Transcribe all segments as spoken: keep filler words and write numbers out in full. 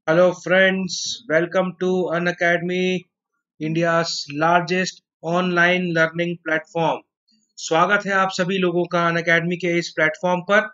Hello friends, welcome to Unacademy, India's largest online learning platform. स्वागत है आप सभी लोगों का अनअकैडमी के इस प्लेटफॉर्म पर।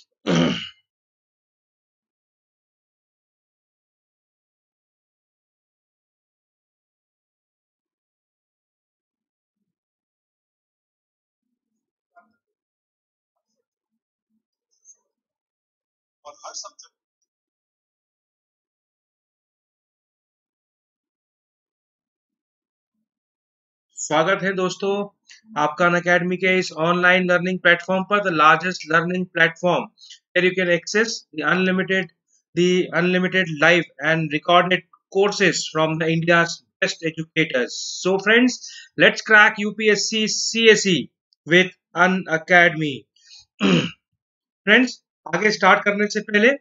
स्वागत है दोस्तों आपका अनअकैडमी के इस ऑनलाइन लर्निंग प्लेटफॉर्म पर, the largest learning platform where you can access the unlimited the unlimited live and recorded courses from the India's best educators. So friends, let's crack U P S C C S E with Unacademy. Friends, आगे start करने से पहले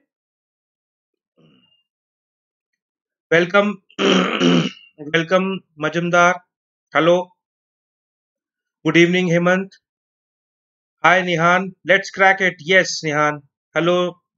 welcome welcome Majumdar, hello, good evening Hemant, hi Nihan, let's crack it, yes Nihan, hello,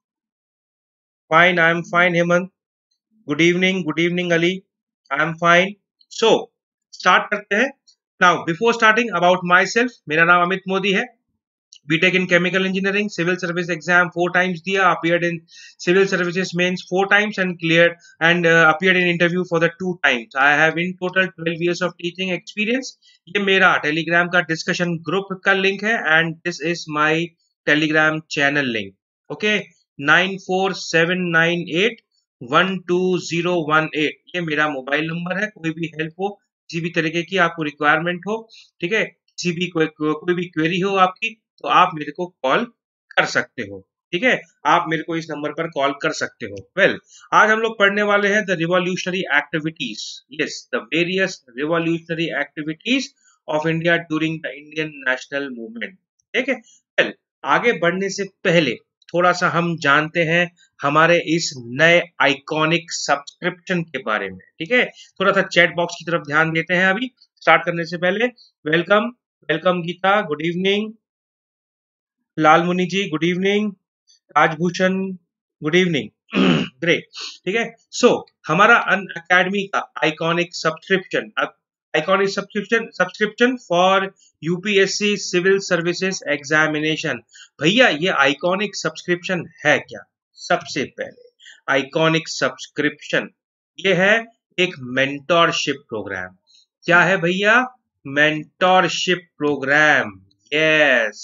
fine, I am fine Hemant, good evening, good evening Ali, I am fine. So start करते हैं। Now before starting about myself, मेरा नाम अमित मोदी है। BTech in chemical engineering, civil service exam four times दिया, appeared in civil services mains four times and cleared and uh, appeared in interview for the two times. I have in total twelve years of teaching experience. ये मेरा Telegram का discussion group का link है and this is my Telegram channel link. Okay, nine four seven nine eight one two zero one eight ये मेरा mobile number है। कोई भी हेल्प हो, किसी भी तरीके की आपको रिक्वायरमेंट हो, ठीक है, किसी भी कोई कोई भी क्वेरी हो आपकी, तो आप मेरे को कॉल कर सकते हो। ठीक है, आप मेरे को इस नंबर पर कॉल कर सकते हो। वेल well, आज हम लोग पढ़ने वाले हैं the revolutionary activities, yes, the various revolutionary activities of India during the Indian national movement. ठीक है, वेल well, आगे बढ़ने से पहले थोड़ा सा हम जानते हैं हमारे इस नए आइकॉनिक सब्सक्रिप्शन के बारे में। ठीक है, थोड़ा सा चैट बॉक्स की तरफ ध्यान देते हैं अभी स्टार्ट करने से पहले। Welcome welcome Geeta, good evening, Lal Muni ji good evening, Rajbhushan good evening, great. ठीक है, सो हमारा अन अकेडमी का iconic subscription iconic subscription subscription for UPSC civil services examination. भैया ये आइकॉनिक सब्सक्रिप्शन है क्या? सबसे पहले आइकॉनिक सब्सक्रिप्शन ये है एक मेंटोरशिप प्रोग्राम। क्या है भैया? Mentorship programme, yes,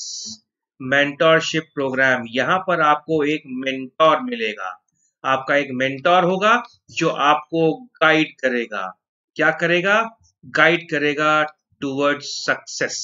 mentorship programme. यहाँ पर आपको एक मेंटोर मिलेगा, आपका एक मेंटोर होगा जो आपको गाइड करेगा। क्या करेगा? गाइड करेगा टुवर्ड्स सक्सेस।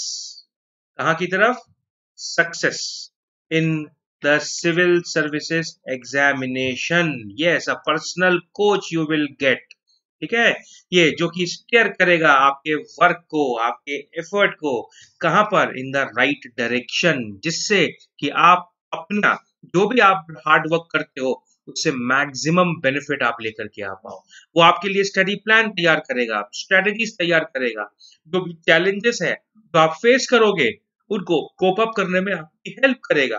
कहाँ की तरफ? Success in the civil services examination. Yes, a personal coach you will get. ठीक है, ये जो कि स्टीयर करेगा आपके वर्क को, आपके एफर्ट को, कहां पर? इन द राइट डायरेक्शन, जिससे कि आप अपना जो भी आप हार्ड वर्क करते हो उससे मैक्सिमम बेनिफिट आप लेकर के आ पाओ। वो आपके लिए स्टडी प्लान तैयार करेगा, स्ट्रेटेजीज तैयार करेगा, जो भी चैलेंजेस है तो आप फेस करोगे उनको कोप अप करने में आपकी हेल्प करेगा,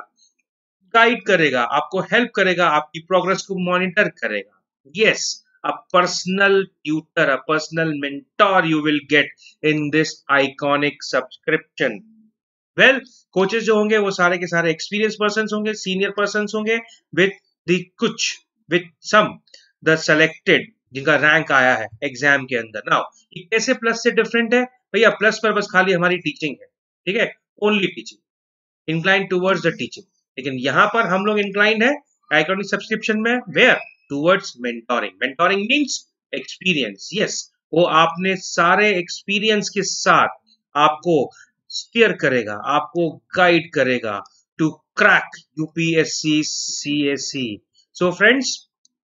गाइड करेगा, आपको हेल्प करेगा, आपकी प्रोग्रेस को मॉनिटर करेगा। Yes, a personal tutor, a personal mentor you will get in this iconic subscription. Well, coaches जो होंगे वो सारे के सारे एक्सपीरियंस पर्सन होंगे, सीनियर पर्सन होंगे, विद द कुछ विद सम द सेलेक्टेड जिनका रैंक आया है एग्जाम के अंदर। नाउ ये कैसे प्लस से डिफरेंट है भैया? प्लस पर बस खाली हमारी टीचिंग है, ठीक है, only teaching, incline towards the teaching. लेकिन यहाँ पर हम लोग इंक्लाइन है आइकॉनिक सब्सक्रिप्शन में where towards mentoring. Mentoring means experience. Yes, वो आपने सारे एक्सपीरियंस के साथ आपको स्टीयर करेगा, आपको गाइड करेगा to crack UPSC CSE. So friends,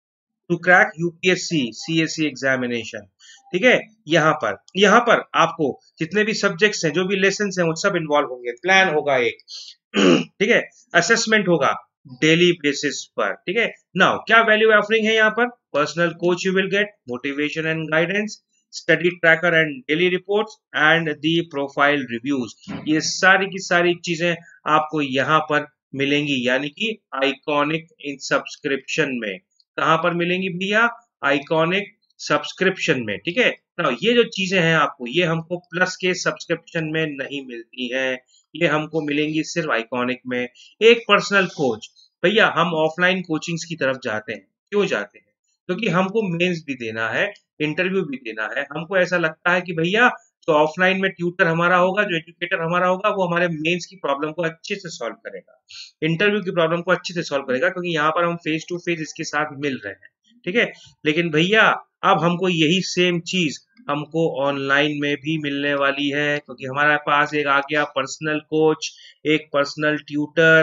to crack UPSC CSE examination. ठीक है, यहाँ पर यहाँ पर आपको जितने भी सब्जेक्ट्स हैं, जो भी लेसन हैं, वो सब इन्वॉल्व होंगे। प्लान होगा एक, ठीक है, असेसमेंट होगा डेली बेसिस पर। ठीक है, नाउ क्या वैल्यू ऑफरिंग है यहाँ पर? Personal coach you will get, motivation and guidance, study tracker and daily reports and the profile reviews. ये सारी की सारी चीजें आपको यहाँ पर मिलेंगी, यानी कि आइकॉनिक इन सब्सक्रिप्शन में। कहां पर मिलेंगी भैया? आइकॉनिक सब्सक्रिप्शन में, ठीक है ना। ये जो चीजें हैं आपको, ये हमको प्लस के सब्सक्रिप्शन में नहीं मिलती हैं, ये हमको मिलेंगी सिर्फ आइकॉनिक में। एक पर्सनल कोच, भैया हम ऑफलाइन कोचिंग्स की तरफ जाते हैं, क्यों जाते हैं? क्योंकि हमको मेंस भी देना है, इंटरव्यू भी देना है। हमको ऐसा लगता है कि भैया जो ऑफलाइन में ट्यूटर हमारा होगा, जो एजुकेटर हमारा होगा, वो हमारे मेंस की प्रॉब्लम को अच्छे से सॉल्व करेगा, इंटरव्यू की प्रॉब्लम को अच्छे से सॉल्व करेगा, क्योंकि यहाँ पर हम फेस टू फेस इसके साथ मिल रहे हैं, ठीक है। लेकिन भैया अब हमको यही सेम चीज हमको ऑनलाइन में भी मिलने वाली है, क्योंकि हमारे पास एक आ गया पर्सनल कोच, एक पर्सनल ट्यूटर,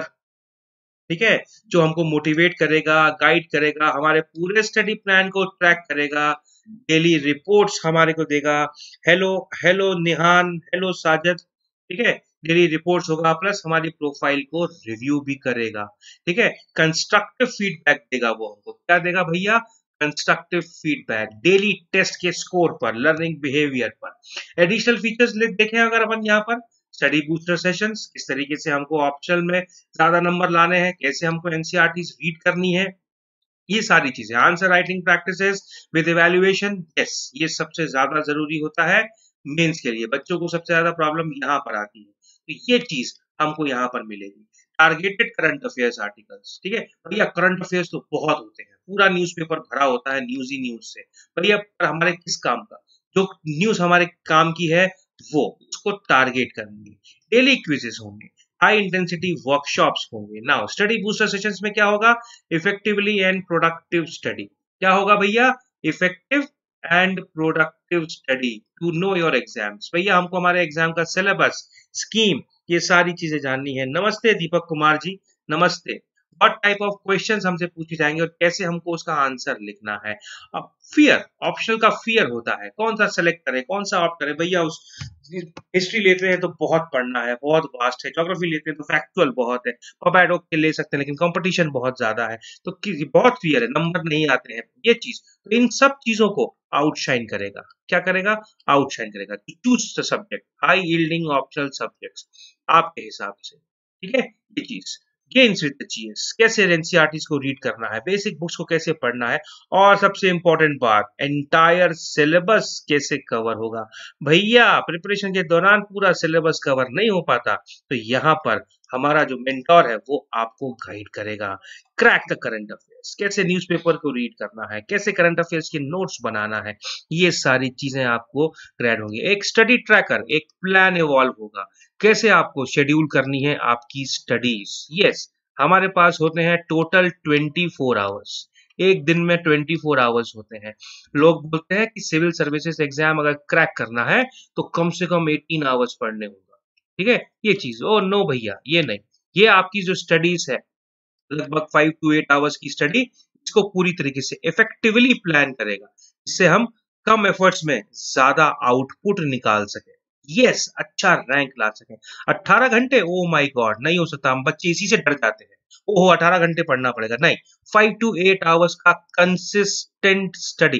ठीक है, जो हमको मोटिवेट करेगा, गाइड करेगा, हमारे पूरे स्टडी प्लान को ट्रैक करेगा, डेली रिपोर्ट्स हमारे को देगा। Hello hello Nihan, hello Sajad, ठीक है। डेली रिपोर्ट्स होगा, प्लस हमारी प्रोफाइल को रिव्यू भी करेगा, ठीक है। कंस्ट्रक्टिव फीडबैक देगा, वो हमको क्या देगा भैया? कंस्ट्रक्टिव फीडबैक, डेली टेस्ट के स्कोर पर, लर्निंग बिहेवियर पर। एडिशनल फीचर्स देखें अगर अपन यहाँ पर, स्टडी बूस्टर सेशंस, किस तरीके से हमको ऑप्शनल में ज्यादा नंबर लाने हैं, कैसे हमको एनसीईआरटीज रीड करनी है, ये सारी चीजें। Answer writing practices with evaluation, yes, ये सबसे ज्यादा जरूरी होता है मेंस के लिए। बच्चों को सबसे ज्यादा प्रॉब्लम यहाँ पर आती है, तो ये चीज हमको यहाँ पर मिलेगी। टारगेटेड करंट अफेयर्स आर्टिकल्स, ठीक है भैया। करंट अफेयर्स तो बहुत होते हैं, पूरा न्यूज़पेपर भरा होता है न्यूज ही न्यूज से। भैया पर हमारे किस काम का, जो न्यूज हमारे काम की है वो उसको टारगेट करेंगे। डेली क्विजेस होंगे, हाई इंटेंसिटी वर्कशॉप्स होंगे। नाउ स्टडी बूस्टर सेशंस में क्या होगा? Effectively and productive study. क्या होगा भैया? Effective and productive study to know your exams. भैया हमको हमारे एग्जाम का सिलेबस, स्कीम, ये सारी चीजें जाननी है। नमस्ते दीपक कुमार जी, नमस्ते। व्हाट टाइप ऑफ क्वेश्चंस हमसे पूछे जाएंगे और कैसे हमको उसका आंसर लिखना है। अब फियर, ऑप्शनल का फियर होता है, कौन सा सेलेक्ट करें, कौन सा ऑप्ट करें। भैया उस हिस्ट्री लेते हैं तो बहुत पढ़ना है, बहुत वास्ट है। ज्योग्राफी लेते हैं तो फैक्चुअल बहुत है। पॉप के ले सकते हैं, लेकिन कंपटीशन बहुत ज्यादा है, तो बहुत फियर है, नंबर नहीं आते हैं, ये चीज। तो इन सब चीजों को आउटशाइन करेगा, क्या करेगा? आउटशाइन करेगा। Choose the subject, high yielding optional subjects आपके हिसाब से, ठीक है। ये चीज गेन्स विद द जीएस, कैसे एनसीईआरटीज को रीड करना है, बेसिक बुक्स को कैसे पढ़ना है, और सबसे इंपॉर्टेंट बात, एंटायर सिलेबस कैसे कवर होगा। भैया प्रिपरेशन के दौरान पूरा सिलेबस कवर नहीं हो पाता, तो यहाँ पर हमारा जो मेंटोर है वो आपको गाइड करेगा। क्रैक द करंट अफेयर्स, कैसे न्यूज़पेपर को रीड करना है, कैसे करंट अफेयर्स के नोट्स बनाना है, ये सारी चीजें आपको ग्रैड होंगी। एक स्टडी ट्रैकर, एक प्लान इवॉल्व होगा, कैसे आपको शेड्यूल करनी है आपकी स्टडीज। यस, हमारे पास होते हैं टोटल ट्वेंटी फोर आवर्स, एक दिन में ट्वेंटी फोर आवर्स होते हैं। लोग बोलते हैं कि सिविल सर्विसेज एग्जाम अगर क्रैक करना है तो कम से कम एटीन आवर्स पढ़ने होगा, ठीक है। ये चीज, ओ नो भैया, ये नहीं। ये आपकी जो स्टडीज है, लगभग फाइव टू एट आवर्स की स्टडी, इसको पूरी तरीके से इफेक्टिवली प्लान करेगा, जिससे हम कम एफर्ट्स में ज्यादा आउटपुट निकाल सके। यस, अच्छा रैंक ला सके। अट्ठारह घंटे, ओ माय गॉड, नहीं हो सकता। हम बच्चे इसी से डर जाते हैं, ओहो अठारह घंटे पढ़ना पड़ेगा। नहीं, फाइव टू एट आवर्स का कंसिस्टेंट स्टडी,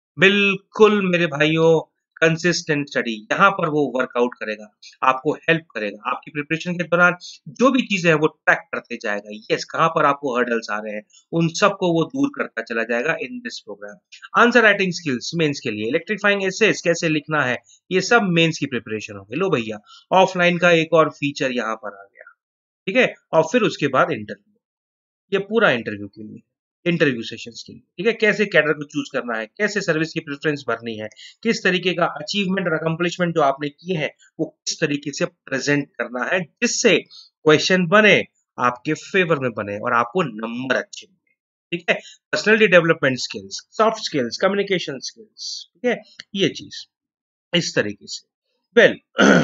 बिल्कुल मेरे भाइयों, कंसिस्टेंट स्टडी, यहाँ पर वो वर्कआउट करेगा, आपको हेल्प करेगा। आपकी प्रिपरेशन के दौरान जो भी चीजें हैं वो ट्रैक करते जाएगा। यस, कहाँ पर आपको हर्डल्स आ रहे हैं उन सबको वो दूर करता चला जाएगा in this programme. Answer writing skills mains के लिए, इलेक्ट्रीफाइंग एसेस कैसे लिखना है, ये सब मेंस की प्रिपरेशन होगी। लो भैया, ऑफलाइन का एक और फीचर यहाँ पर आ गया, ठीक है। और फिर उसके बाद इंटरव्यू, ये पूरा इंटरव्यू के लिए, इंटरव्यू सेशंस के लिए, ठीक है। कैसे कैडर को चूज करना है, कैसे सर्विस की प्रेफरेंस भरनी है, किस तरीके का अचीवमेंट और अकम्पलिशमेंट जो आपने किए हैं वो किस तरीके से प्रेजेंट करना है, जिससे क्वेश्चन बने आपके फेवर में बने और आपको नंबर अच्छे मिले, ठीक है। Personality development skills, soft skills, communication skills, ठीक है, ये चीज इस तरीके से। वेल well,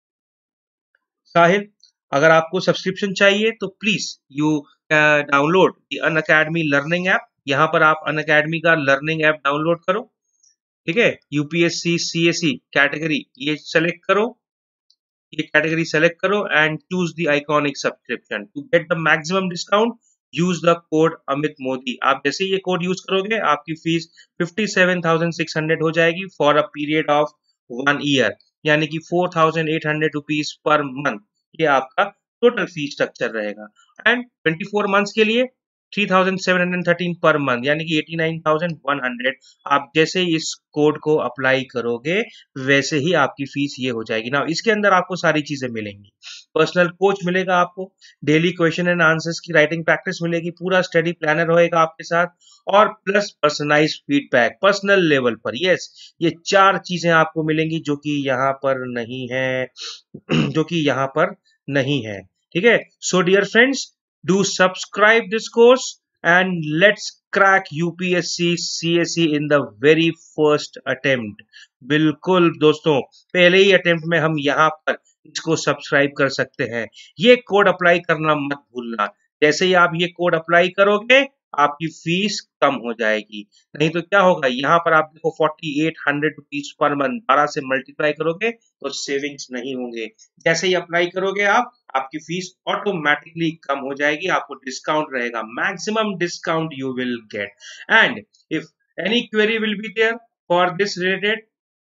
साहिल, अगर आपको सब्सक्रिप्शन चाहिए तो please you download the Unacademy learning app. यहाँ पर आप अनअकैडमी का लर्निंग ऐप डाउनलोड करो, ठीक है। यूपीएससी सीएसई कैटेगरी ये सेलेक्ट करो, ये कैटेगरी सेलेक्ट करो and choose the iconic subscription to get the maximum discount. Use the code Amit Modi. आप जैसे ये कोड यूज करोगे आपकी fees fifty seven thousand six hundred हो जाएगी for a period of one year, यानी कि four thousand eight hundred rupees per month, ये आपका टोटल फी स्ट्रक्चर रहेगा। एंड ट्वेंटी फोर मंथ्स के लिए three thousand seven hundred thirteen per month, यानी कि eighty nine thousand one hundred. आप जैसे ही इस कोड को अप्लाई करोगे वैसे ही आपकी फीस ये हो जाएगी ना। इसके अंदर आपको सारी चीजें मिलेंगी, पर्सनल कोच मिलेगा आपको, डेली क्वेश्चन एंड आंसर्स की राइटिंग प्रैक्टिस मिलेगी, पूरा स्टडी प्लानर होएगा आपके साथ, और plus personalised feedback personal level पर। यस, ये चार चीजें आपको मिलेंगी जो कि यहाँ पर नहीं है जो कि यहाँ पर नहीं है। ठीक है, so dear friends, do subscribe this course and let's crack U P S C C S E in the very first attempt। बिल्कुल दोस्तों, पहले ही अटेम्प्ट में हम यहाँ पर इसको सब्सक्राइब कर सकते हैं। ये कोड अप्लाई करना मत भूलना, जैसे ही आप ये कोड अप्लाई करोगे आपकी फीस कम हो जाएगी। नहीं तो क्या होगा, यहाँ पर आप देखो forty eight hundred rupees per month, बारह से मल्टीप्लाई करोगे तो सेविंग्स नहीं होंगे। जैसे ही अप्लाई करोगे आप, आपकी फीस ऑटोमेटिकली कम हो जाएगी, आपको डिस्काउंट रहेगा, maximum discount you will get. And if any query will be there for this related,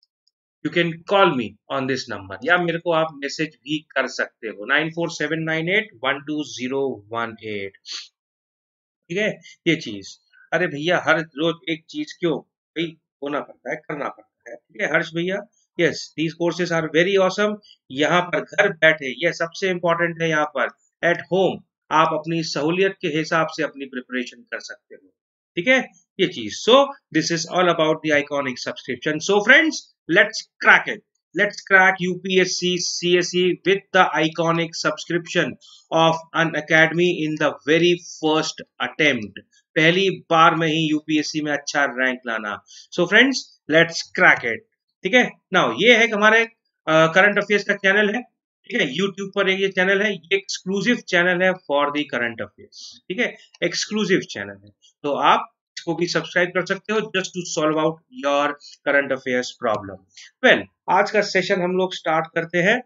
you can call me on this number, या मेरे को आप मैसेज भी कर सकते हो, nine four seven nine eight one two zero one eight. ठीक है, ये चीज, अरे भैया हर रोज एक चीज क्यों भाई, होना पड़ता है, करना पड़ता है। ठीक है हर्ष भैया, yes these courses are very awesome. यहाँ पर घर बैठे, ये सबसे इंपॉर्टेंट है, यहाँ पर एट होम आप अपनी सहूलियत के हिसाब से अपनी प्रिपरेशन कर सकते हो। ठीक है, ये चीज, so this is all about the iconic subscription. So friends, let's crack it, let's crack U P S C C S E with the iconic subscription of an academy in the very first attempt। पहली बार में ही U P S C में अच्छा rank लाना। so friends, let's crack it। ठीक है, now ये है हमारे करंट अफेयर्स का चैनल है। ठीक है, यूट्यूब पर ये चैनल है, ये एक्सक्लूसिव चैनल है फॉर दी करंट अफेयर्स। ठीक है, एक्सक्लूसिव चैनल है, तो आप इसको भी सब्सक्राइब कर सकते हो just to solve out your current affairs problem. Well, आज का सेशन हम लोग स्टार्ट करते हैं।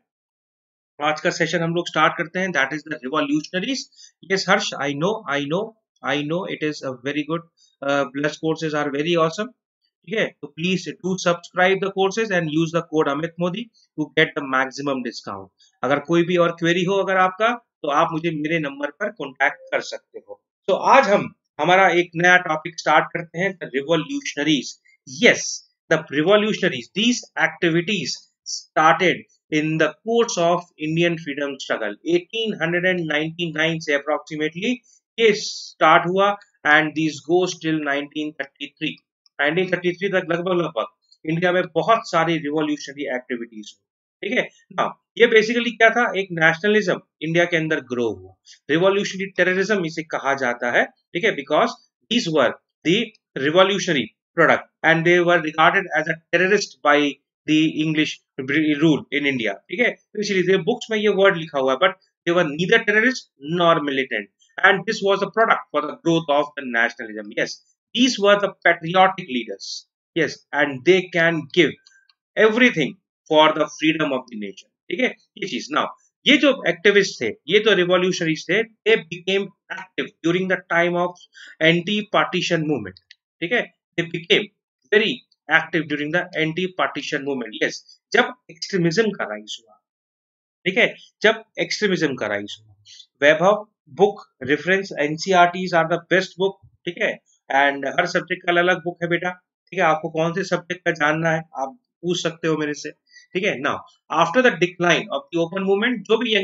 आज का सेशन हम लोग स्टार्ट करते हैं, that is the revolutionaries. Yes Harsh, I know I know I know it is a very good, plus courses are very awesome. ठीक है, तो please do subscribe the courses and use the code Amit Modi to get the maximum discount. अगर कोई भी और query हो अगर आपका, तो आप मुझे मेरे नंबर पर कॉन्टैक्ट कर सकते हो। तो आज हम हमारा एक नया टॉपिक स्टार्ट करते हैं, the revolutionaries. Yes, the revolutionaries, these activities started in the course of Indian freedom struggle। Eighteen ninety nine से approximately ये start हुआ and these goes till nineteen thirty three. Nineteen thirty three तक लगभग लगभग India में बहुत सारी revolutionary activities हुई। ठीक है ना, ये बेसिकली क्या था, एक नेशनलिज्म इंडिया के अंदर ग्रो हुआ। रिवॉल्यूशनरी टेररिज्म इसे कहा जाता है। ठीक है, because these were the revolutionary product and they were regarded as a terrorist by the English rule in India. ठीक है, तो इसलिए बुक्स में ये वर्ड लिखा हुआ है, but they were neither terrorist nor militant, and this was a product for the growth of the nationalism. Yes, these were the patriotic leaders। yes, and they can give everything for the freedom of the nation। ठीक है, ये चीज। Now ये जो activist थे, ये तो revolutionaries थे, they became active during the time of anti partition movement। ठीक है, they became very active during the anti partition movement। yes, जब एक्सट्रीमिज्म का राइज हुआ। ठीक है, जब एक्सट्रीमिज्म का राइज हुआ, Vaibhav book reference, NCERTs are the best book. ठीक है, एंड हर सब्जेक्ट का अलग बुक है बेटा। ठीक है, आपको कौन से सब्जेक्ट का जानना है आप पूछ सकते हो मेरे से। ठीक है, now after the decline of the open movement, जो भी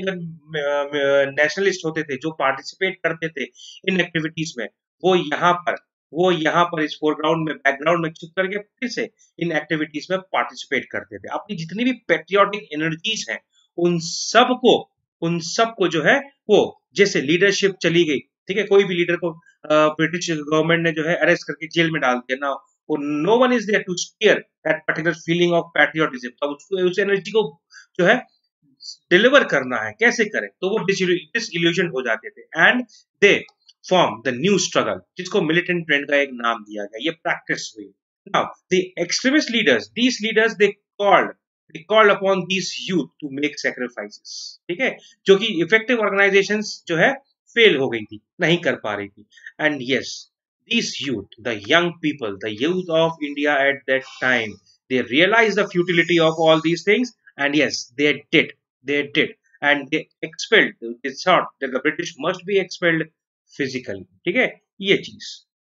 यंगर नेशनलिस्ट होते थे, जो पार्टिसिपेट करते थे इन एक्टिविटीज में, वो यहाँ पर वो यहाँ पर इस फोरग्राउंड में, बैकग्राउंड में छुप करके फिर से इन एक्टिविटीज में पार्टिसिपेट करते थे। अपनी जितनी भी पेट्रियोटिक एनर्जीज हैं, उन सबको उन सबको जो है, वो जैसे लीडरशिप चली गई। ठीक है, कोई भी लीडर को ब्रिटिश गवर्नमेंट ने जो है अरेस्ट करके जेल में डाल दिया ना, no one is there to steer that particular feeling of patriotism. तो उसको उस एनर्जी को जो है डिलीवर करना है, कैसे करें, तो वो डिसइल्यूजन हो जाते थे, and they form the new struggle, जिसको मिलिटेंट ट्रेंड का एक नाम दिया गया। ये प्रैक्टिस हुई। Now the extremist leaders, these leaders they called they called upon these youth to make sacrifices। ठीक है, जो कि इफेक्टिव ऑर्गेनाइजेशंस जो है फेल हो गई थी, नहीं कर पा रही थी। And yes, these youth, the young people, the youth of India at that time, they realized the futility of all these things, and yes, they did, they did, and they expelled, they thought that the British must be expelled physically, ठीक है, ये चीज,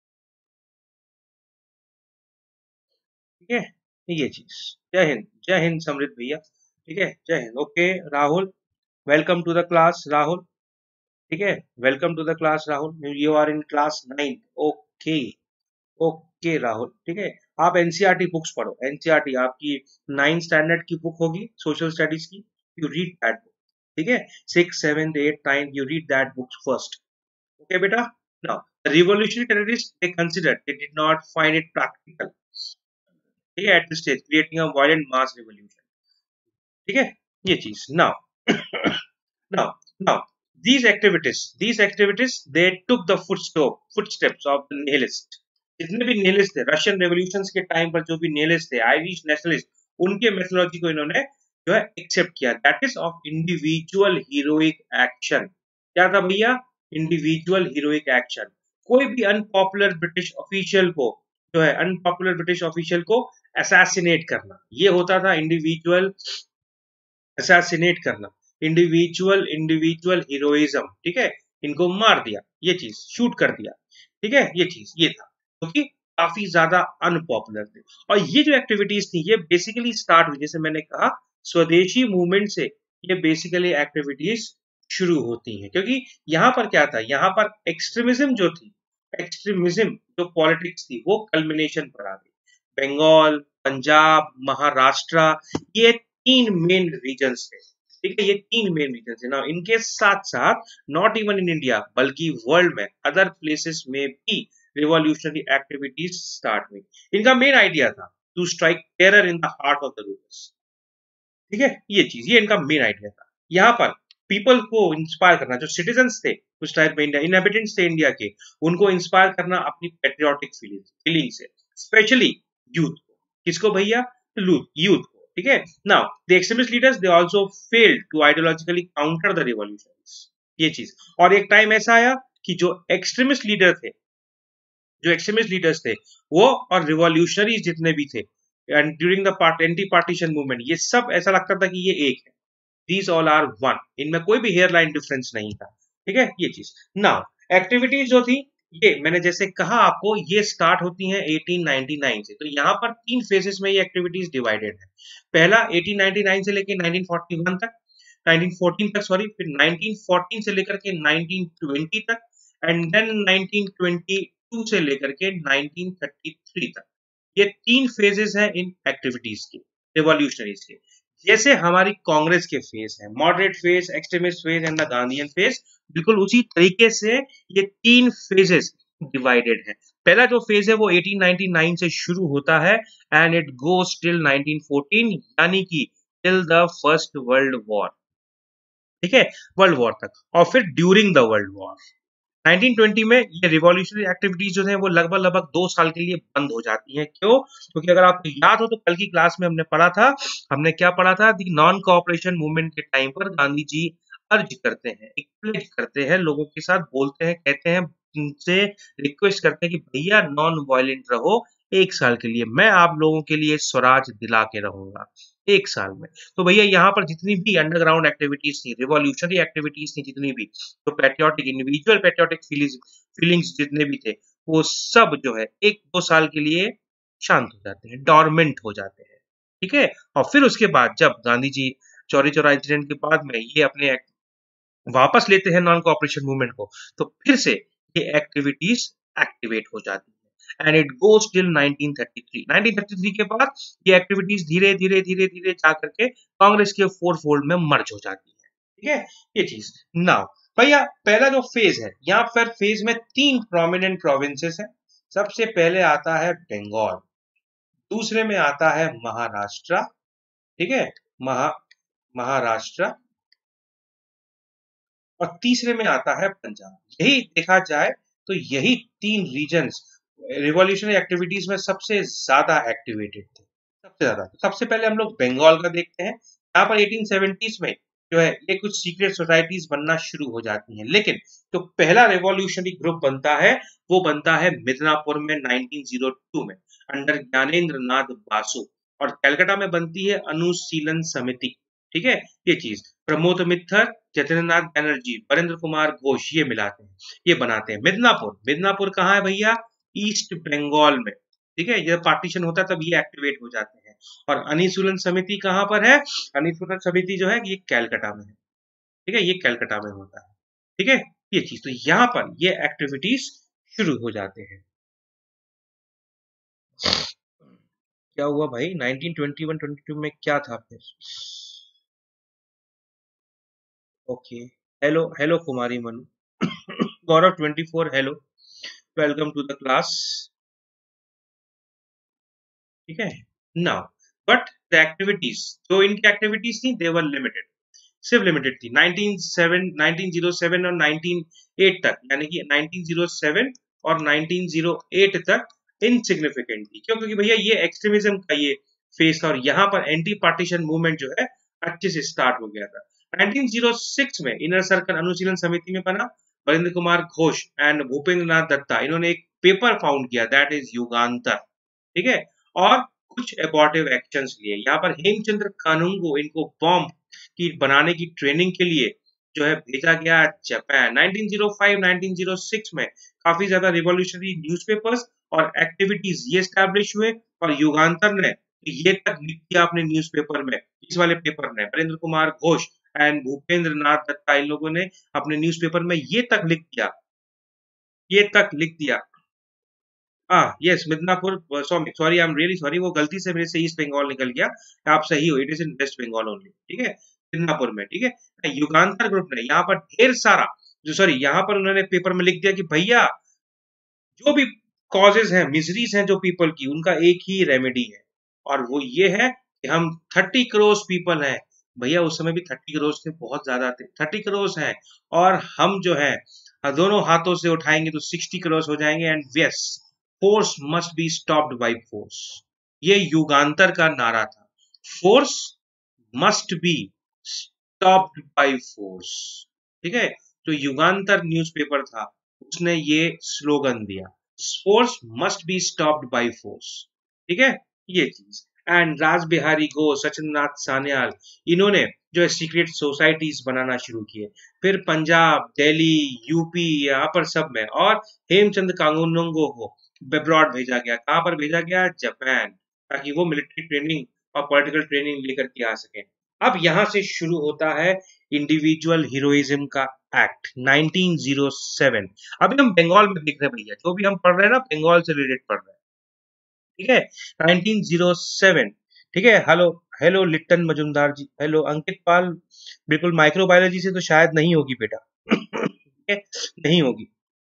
ठीक है, ये चीज। जय हिंद, जय हिंद समृद्ध भैया, ठीक है, जय हिंद। Okay Rahul, welcome to the class Rahul, ठीक है, welcome to the class Rahul, you are in class nine. Okay, okay Rahul, ठीक है, आप एनसीईआरटी बुक्स पढ़ो, एनसीईआरटी आपकी नाइन स्टैंडर्ड की बुक होगी सोशल स्टडीज की, यू रीड दैट बुक, ठीक है, six seven eight nine, you read that book first, okay beta. Now the revolutionary terrorists, they considered, they did not find it practical, ठीक है, at this stage creating a violent mass revolution, ठीक है, ये चीज। now now now these activities these activities they took the footstep footsteps of the nihilists, जितने भी nihilists थे Russian revolutions के टाइम पर, जो भी nihilists थे आयरिश नेशनलिस्ट, उनके मेथोडोलॉजी को इन्होंने जो है एक्सेप्ट किया, that is of individual heroic action. क्या था भैया? Individual heroic action. कोई भी अनपॉपुलर ब्रिटिश ऑफिशियल को जो है अनपॉपुलर ब्रिटिश ऑफिशियल को असैसिनेट करना, ये होता था इंडिविजुअल असैसिनेट करना, इंडिविजुअल इंडिविजुअल हीरोइज्म, ठीक है, इनको मार दिया, ये चीज शूट कर दिया, ठीक है, ये चीज ये था, क्योंकि तो काफी ज्यादा अनपॉपुलर थे। और ये जो एक्टिविटीज थी ये बेसिकली स्टार्ट हुई, जैसे मैंने कहा, स्वदेशी मूवमेंट से ये बेसिकली एक्टिविटीज शुरू होती हैं, क्योंकि यहाँ पर क्या था, यहाँ पर एक्सट्रीमिज्म जो थी, एक्सट्रीमिज्म जो पॉलिटिक्स थी वो कल्मिनेशन पर आ गई। बंगाल, पंजाब, महाराष्ट्र, ये तीन मेन रीजन्स थे, ठीक है, ये तीन मेन रीजन है ना। इनके साथ साथ नॉट इवन इन इंडिया बल्कि वर्ल्ड में अदर प्लेसेस में भी रिवॉल्यूशनरी एक्टिविटीज स्टार्ट हुई। इनका मेन आइडिया था to strike terror in the heart of the rulers, ठीक है, ये चीज, ये इनका मेन आइडिया था। यहाँ पर पीपल को इंस्पायर करना, जो सिटीजन्स थे उस टाइप में, इंडिया इनहेबिटेंट्स थे इंडिया के, उनको इंस्पायर करना अपनी पेट्रियोटिक फीलिंग फीलिंग से, स्पेशली यूथ को। किसको भैया? यूथ को, ठीक है। Now the extremist leaders they also failed to ideologically counter the revolutions, ये चीज। और एक टाइम ऐसा आया कि जो एक्सट्रीमिस्ट लीडर थे जो एक्सट्रीमिस्ट लीडर्स थे वो और रिवॉल्यूशनरीज जितने भी थे during the part anti partition movement, ये सब ऐसा लगता था कि ये एक है, दीज ऑल आर वन, इनमें कोई भी हेयर लाइन डिफरेंस नहीं था, ठीक है, ये चीज। नाउ एक्टिविटीज जो थी ये मैंने जैसे कहा आपको, ये स्टार्ट होती हैं एटीन नाइंटी नाइन से। तो यहाँ पर तीन फेजेस में ये एक्टिविटीज डिवाइडेड है। पहला एटीन नाइंटी नाइन से लेकर नाइंटीन फोर्टी वन तक, नाइंटीन फोर्टीन तक सॉरी, फिर नाइंटीन फोर्टीन से लेकर के नाइंटीन ट्वेंटी तक, and then nineteen twenty two से लेकर के नाइंटीन थर्टी थ्री तक। ये तीन फेजेस हैं इन एक्टिविटीज के, रिवॉल्यूशनरीज के। जैसे हमारी कांग्रेस के फेज है, moderate phase, extremist phase and the Gandhian phase, बिल्कुल उसी तरीके से ये तीन फेजेस डिवाइडेड है। पहला जो फेज है वो एटीन नाइंटी नाइन से शुरू होता है and it goes till nineteen fourteen, यानी कि till the first world war, ठीक है, वर्ल्ड वॉर तक। और फिर during the world war nineteen twenty में ये रिवॉल्यूशनरी एक्टिविटीज जो है वो लगभग लगभग दो साल के लिए बंद हो जाती हैं। क्यों? क्योंकि अगर आपको याद हो तो कल की क्लास में हमने पढ़ा था, हमने क्या पढ़ा था, दी नॉन कोऑपरेशन मूवमेंट के टाइम पर गांधी जी अर्ज करते हैं, एक प्लेज करते हैं, लोगों के साथ बोलते हैं, कहते हैं, उनसे रिक्वेस्ट करते हैं कि भैया नॉन वायलेंट रहो एक साल के लिए, मैं आप लोगों के लिए स्वराज दिला के रहूंगा एक साल में। तो भैया यहाँ पर जितनी भी अंडरग्राउंड एक्टिविटीज थी, रिवॉल्यूशनरी एक्टिविटीज थी जितनी भी, तो patriotic individual patriotic feelings feelings जितने भी थे, वो सब जो है एक दो साल के लिए शांत हो जाते हैं, डॉर्मेंट हो जाते हैं, ठीक है। और फिर उसके बाद जब गांधी जी चौरी चौरा इंसिडेंट के बाद में ये अपने वापस लेते हैं नॉन कोऑपरेशन मूवमेंट को, तो फिर से ये एक्टिविटीज एक्टिवेट हो जाती है and it goes till nineteen thirty three. Nineteen thirty three के बाद ये एक्टिविटीज धीरे धीरे धीरे धीरे जा करके कांग्रेस के फोर फोल्ड में मर्ज हो जाती है, ठीक है, ये चीज। नाउ भैया पहला जो फेज है, यहाँ पर फेज में तीन प्रोमिनेंट प्रोविंसेस है। सबसे पहले आता है बंगाल, दूसरे में आता है महाराष्ट्र, ठीक है, महा महाराष्ट्र, और तीसरे में आता है पंजाब। यही देखा जाए तो यही तीन रीजन्स रिवॉल्यूशनरी एक्टिविटीज में सबसे ज्यादा एक्टिवेटेड थे, सबसे ज्यादा। सबसे पहले हम लोग बंगाल का देखते हैं। यहाँ पर एटीन सेवेंटीज़ में जो है ये कुछ सीक्रेट सोसाइटीज बनना शुरू हो जाती हैं, लेकिन जो तो पहला रिवॉल्यूशनरी ग्रुप बनता है वो बनता है मिदनापुर में नाइंटीन ओ टू में अंडर ज्ञानेंद्र नाथ बासु, और कलकत्ता में बनती है अनुशीलन समिति, ठीक है, ये चीज। प्रमोद मित्तर जतेंद्रनाथ बैनर्जी, वरेंद्र कुमार घोष, ये मिलाते हैं, ये बनाते हैं। मिदनापुर, मिदनापुर कहाँ है भैया? ईस्ट बंगाल में। ठीक है, जब पार्टीशन होता है तब ये एक्टिवेट हो जाते हैं। और अनुशीलन समिति कहाँ पर है? अनुशीलन समिति जो है ये कैलकाटा में है। ठीक है, ये कैलकाटा में होता है। ठीक है, ये चीज, तो यहाँ पर ये एक्टिविटीज शुरू हो जाते हैं। क्या हुआ भाई? Nineteen twenty one twenty two में क्या था फिर? Okay, hello hello Kumari Manu. Gaurav twenty four, hello, welcome to the class. ठीक है, नाउ बट द एक्टिविटीज, जो इनकी एक्टिविटीज थी दे वर लिमिटेड, सिर्फ लिमिटेड थी। Nineteen seven nineteen o seven और नाइनटीन ओ एट तक, यानी कि नाइनटीन ओ सेवन और नाइनटीन ओ एट तक इनसिग्निफिकेंट थी। क्यों? क्योंकि भैया ये एक्सट्रीमिज्म का ये फेस था और यहाँ पर एंटी पार्टीशन मूवमेंट जो है अच्छे से स्टार्ट हो गया था। नाइनटीन ओ सिक्स में इनर सर्कल अनुशीलन समिति में बना वरेंद्र कुमार घोष एंड भूपेंद्र नाथ दत्ता, इन्होंने एक पेपर फाउंड किया, दैट इज युगांतर। ठीक है, और कुछ एबॉर्टिव एक्शंस लिए। यहाँ पर हेमचंद्र कानूंगो, इनको बॉम्ब की बनाने की ट्रेनिंग के लिए जो है भेजा गया Japan. Nineteen o five nineteen ओ सिक्स में काफी ज्यादा रिवॉल्यूशनरी न्यूज़पेपर्स और एक्टिविटीज ये स्टैब्लिश हुए और युगांतर ने ये तक लिख दिया अपने न्यूज़पेपर में, इस वाले पेपर में वरेंद्र कुमार घोष एंड भूपेंद्र नाथ दत्ता, इन लोगों ने अपने न्यूज़पेपर में ये तक लिख दिया, ये तक लिख दिया। हाँ, yes, Midnapore, sorry, I am really sorry, वो गलती से मेरे से ईस्ट बंगाल निकल गया। आप सही हो, it is in West Bengal only. ठीक है, मिदनापुर में। ठीक है, युगांतर ग्रुप ने यहाँ पर ढेर सारा, जो सॉरी यहाँ पर उन्होंने पेपर में लिख दिया कि भैया जो भी कॉजेज हैं, मिजरीज हैं जो पीपल की, उनका एक ही रेमेडी है और वो ये है कि हम थर्टी करोड़ पीपल हैं। भैया उस समय भी थर्टी करोड़ थे, बहुत ज्यादा थे, थर्टी करोड़ हैं और हम जो है दोनों हाथों से उठाएंगे तो सिक्सटी करोड़ हो जाएंगे। And yes, force must be stopped by force, ये युगांतर का नारा था। Force must be stopped by force. ठीक है, तो युगांतर न्यूज़पेपर था, उसने ये स्लोगन दिया, force must be stopped by force. ठीक है, ये चीज। एंड राज बिहारी घोष, सचिंद्रनाथ सान्याल, इन्होंने जो है सीक्रेट सोसाइटीज बनाना शुरू किए। फिर पंजाब, दिल्ली, यूपी, यहाँ पर सब में, और हेमचंद कांगुनंगो को अब्रॉड भेजा गया। कहाँ पर भेजा गया? जापान, ताकि वो मिलिट्री ट्रेनिंग और पॉलिटिकल ट्रेनिंग लेकर के आ सके। अब यहाँ से शुरू होता है इंडिविजुअल हीरोइज्म का एक्ट, नाइनटीन ओ सेवन। अभी हम बंगाल में देख रहे हैं भैया, जो भी हम पढ़ रहे हैं ना बंगाल से रिलेटेड पढ़ रहे हैं। ठीक है, नाइनटीन ओ सेवन। ठीक है, hello hello Litton Majumdar ji, hello Ankit Pal, बिल्कुल माइक्रोबायोलॉजी से तो शायद नहीं होगी बेटा। ठीक है, नहीं होगी।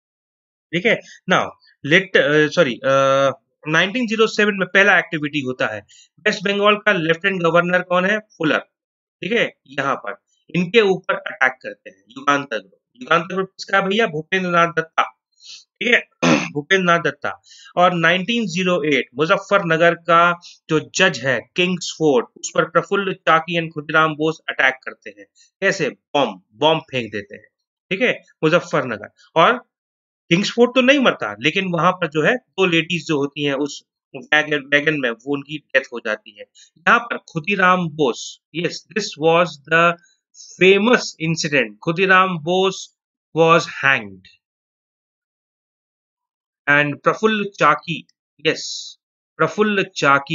ठीक है, now late sorry nineteen o seven में पहला एक्टिविटी होता है, वेस्ट बंगाल का लेफ्टिनेंट गवर्नर कौन है? फुलर। ठीक है, यहाँ पर इनके ऊपर अटैक करते हैं युगांतर ग्रुप। युगांतर ग्रुप किसका है भैया? भूपेंद्र नाथ दत्ता। ठीक है, भूपेंद्र नाथ दत्ता। और नाइनटीन ओ एट मुजफ्फरनगर का जो जज है किंग्सफोर्ड, उस पर प्रफुल्ल चाकी एंड खुदीराम बोस अटैक करते हैं। कैसे? बॉम्ब बॉम्ब फेंक देते हैं। ठीक है, मुजफ्फरनगर। और किंग्सफोर्ड तो नहीं मरता, लेकिन वहां पर जो है दो लेडीज जो होती हैं उस वैगन वैगन में, वो उनकी डेथ हो जाती है। यहाँ पर Khudiram Bose, yes, this was the famous incident, Khudiram Bose was hanged and Prafull Chaki, yes, Prafull Chaki,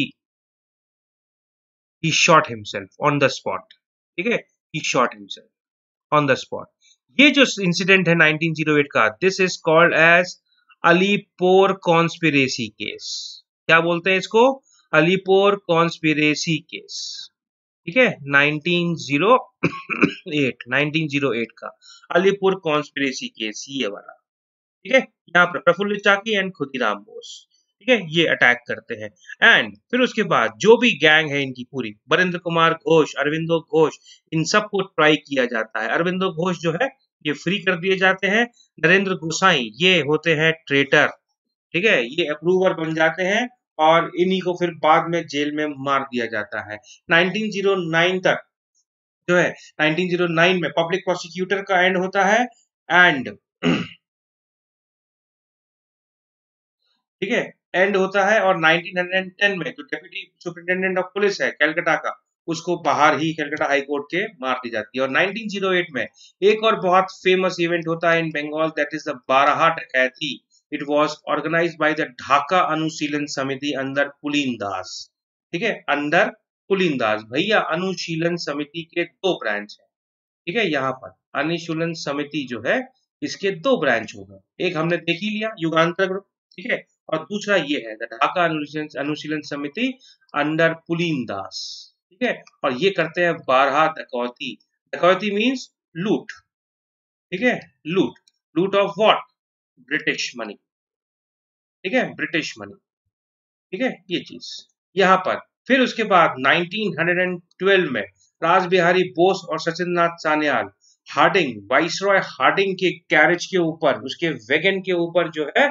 he shot himself on the spot. ठीक है, he shot himself on the spot. ये जो इंसिडेंट है नाइनटीन ओ एट का, this is called as Alipore conspiracy case. क्या बोलते हैं इसको? Alipore conspiracy case. ठीक है, नाइनटीन ओ एट नाइनटीन ओ एट का अलीपुर कॉन्स्पिरेसी केस, ये वाला। ठीक है, यहाँ पर प्रफुल्ल चाकी एंड खुदीराम बोस, ठीक है, ये अटैक करते हैं। एंड फिर उसके बाद जो भी गैंग है इनकी पूरी, वरेंद्र कुमार घोष, अरविंदो घोष, इन सबको ट्राई किया जाता है। अरविंदो घोष जो है ये फ्री कर दिए जाते हैं। नरेंद्र गोसाई ये होते हैं ट्रेटर। ठीक है, ये अप्रूवर बन जाते हैं और इन्हीं को फिर बाद में जेल में मार दिया जाता है। नाइनटीन ओ नाइन तक जो है, नाइनटीन ओ नाइन में पब्लिक प्रोसिक्यूटर का एंड होता है। एंड ठीक है, एंड होता है। और नाइनटीन ओ टेन में जो डेप्यूटी सुपरिटेंडेंट ऑफ पुलिस है कैलकाटा का, उसको बाहर ही कलकत्ता हाई कोर्ट के मार दी जाती है। और नाइनटीन ओ एट में एक और बहुत फेमस इवेंट होता है in Bengal, that is the Barrah डकैती। It was organised by the Dhaka Anushilan Samiti under pooling दास। ठीक है, अंडर पुलिन दास। भैया अनुशीलन समिति के दो ब्रांच है, ठीक है, यहाँ पर अनुशीलन समिति जो है इसके दो ब्रांच हो गए। एक हमने देख ही लिया, युगांतर ग्रुप, ठीक है, और दूसरा ये है the Dhaka Anushilan Anushilan Samiti under pooling दास, ठीक है। और ये करते हैं बारहा डकैती। डकैती मीन्स लूट, ठीक है, लूट। लूट ऑफ व्हाट? ब्रिटिश मनी, ठीक है, ब्रिटिश मनी, ठीक है, ये चीज यहाँ पर। फिर उसके बाद नाइनटीन ट्वेल्व में राज बिहारी बोस और Sachindranath Sanyal Hardinge, viceroy Hardinge के कैरेज के ऊपर, उसके वैगन के ऊपर जो है,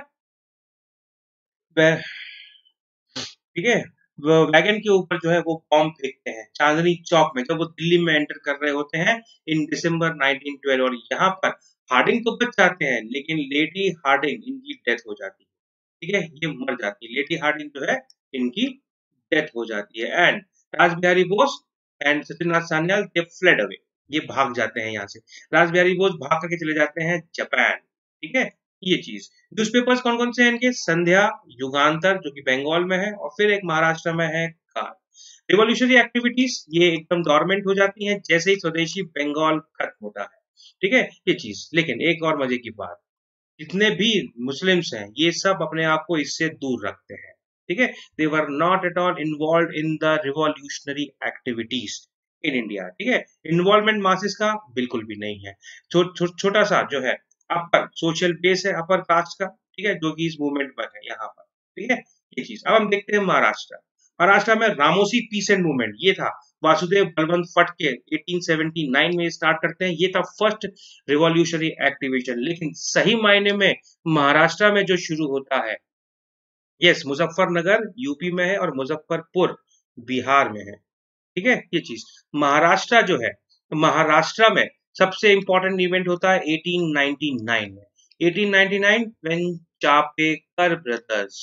ठीक है, वैगन के ऊपर जो है वो बॉम्ब फेंकते हैं चांदनी चौक में, जब वो दिल्ली में एंटर कर रहे होते हैं इन दिसंबर नाइनटीन ट्वेल्व। और यहाँ पर हार्डिंग तो बच जाते हैं, लेकिन लेडी हार्डिंग इनकी डेथ हो जाती है, ठीक है, ये मर जाती है। लेडी हार्डिंग जो है इनकी डेथ हो जाती है। And Raj Bihari Bose and Sachindranath Sanyal they fled away, ये भाग जाते हैं यहाँ से। राज बिहारी बोस भाग करके चले जाते हैं जापान, ठीक है, ये चीज। न्यूज़पेपर्स कौन कौन से हैं इनके? संध्या, युगांतर जो कि बंगाल में है, और फिर एक महाराष्ट्र में है काल। रिवॉल्यूशनरी एक्टिविटीज ये एकदम डोरमेंट हो जाती हैं जैसे ही स्वदेशी बंगाल खत्म होता है, ठीक है, ये चीज। लेकिन एक और मजे की बात, जितने भी मुस्लिम्स हैं ये सब अपने आप को इससे दूर रखते हैं, ठीक है, they were not at all involve in the revolutionary activities in India, ठीक है। इन्वॉल्वमेंट मासेस का बिल्कुल भी नहीं है। छो, छो, छोटा सा जो है अपर सोशल बेस है अपर कास्ट का, ठीक है, जो कि इस मूवमेंट पर है यहाँ पर, ठीक है, ये चीज। अब हम देखते हैं महाराष्ट्र। महाराष्ट्र में रामोसी पीस एंड मूवमेंट, ये था Vasudev Balwant Phadke eighteen seventy nine में स्टार्ट करते हैं, ये था फर्स्ट रिवॉल्यूशनरी एक्टिविशन। लेकिन सही मायने में महाराष्ट्र में जो शुरू होता है, यस, मुजफ्फरनगर यूपी में है और मुजफ्फरपुर बिहार में है, ठीक है, ये चीज। महाराष्ट्र जो है, महाराष्ट्र में सबसे इंपॉर्टेंट इवेंट होता है एटीन नाइंटी नाइन में। Eighteen ninety nine when Chapekar brothers,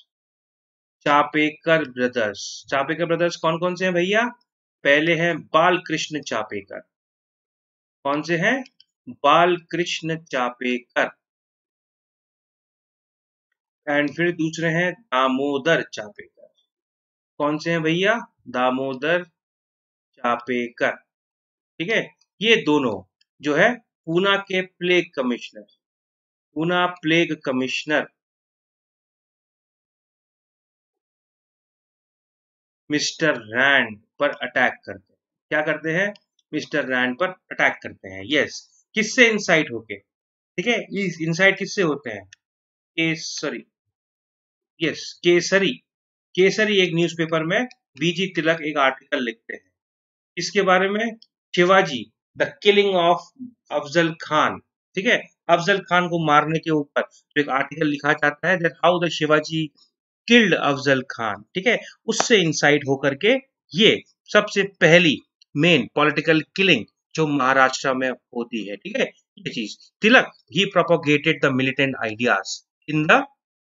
Chapekar brothers, Chapekar brothers कौन कौन से हैं भैया? पहले हैं बाल कृष्ण चापेकर, कौन से हैं? बाल कृष्ण चापेकर। एंड फिर दूसरे हैं दामोदर चापेकर, कौन से हैं भैया? दामोदर चापेकर, ठीक है। ये दोनों जो है पूना के plague commissioner, Poona plague commissioner mister Rand पर अटैक करते हैं। क्या करते हैं? मिस्टर रैंड पर अटैक करते हैं, यस। किससे इंसाइट होके? ठीक है, इस इंसाइट किससे होते हैं? केसरी, यस, केसरी। केसरी एक न्यूज़पेपर में बीजी तिलक एक आर्टिकल लिखते हैं, इसके बारे में, Shivaji the killing of Afzal Khan, ठीक है, अफजल खान को मारने के ऊपर जो एक आर्टिकल लिखा जाता है, that how the Shivaji killed Afzal Khan, ठीक है, उससे इंसाइट होकर के ये सबसे पहली मेन पॉलिटिकल किलिंग जो महाराष्ट्र में होती है, ठीक है, ये चीज। तिलक ही propagated the militant ideas in the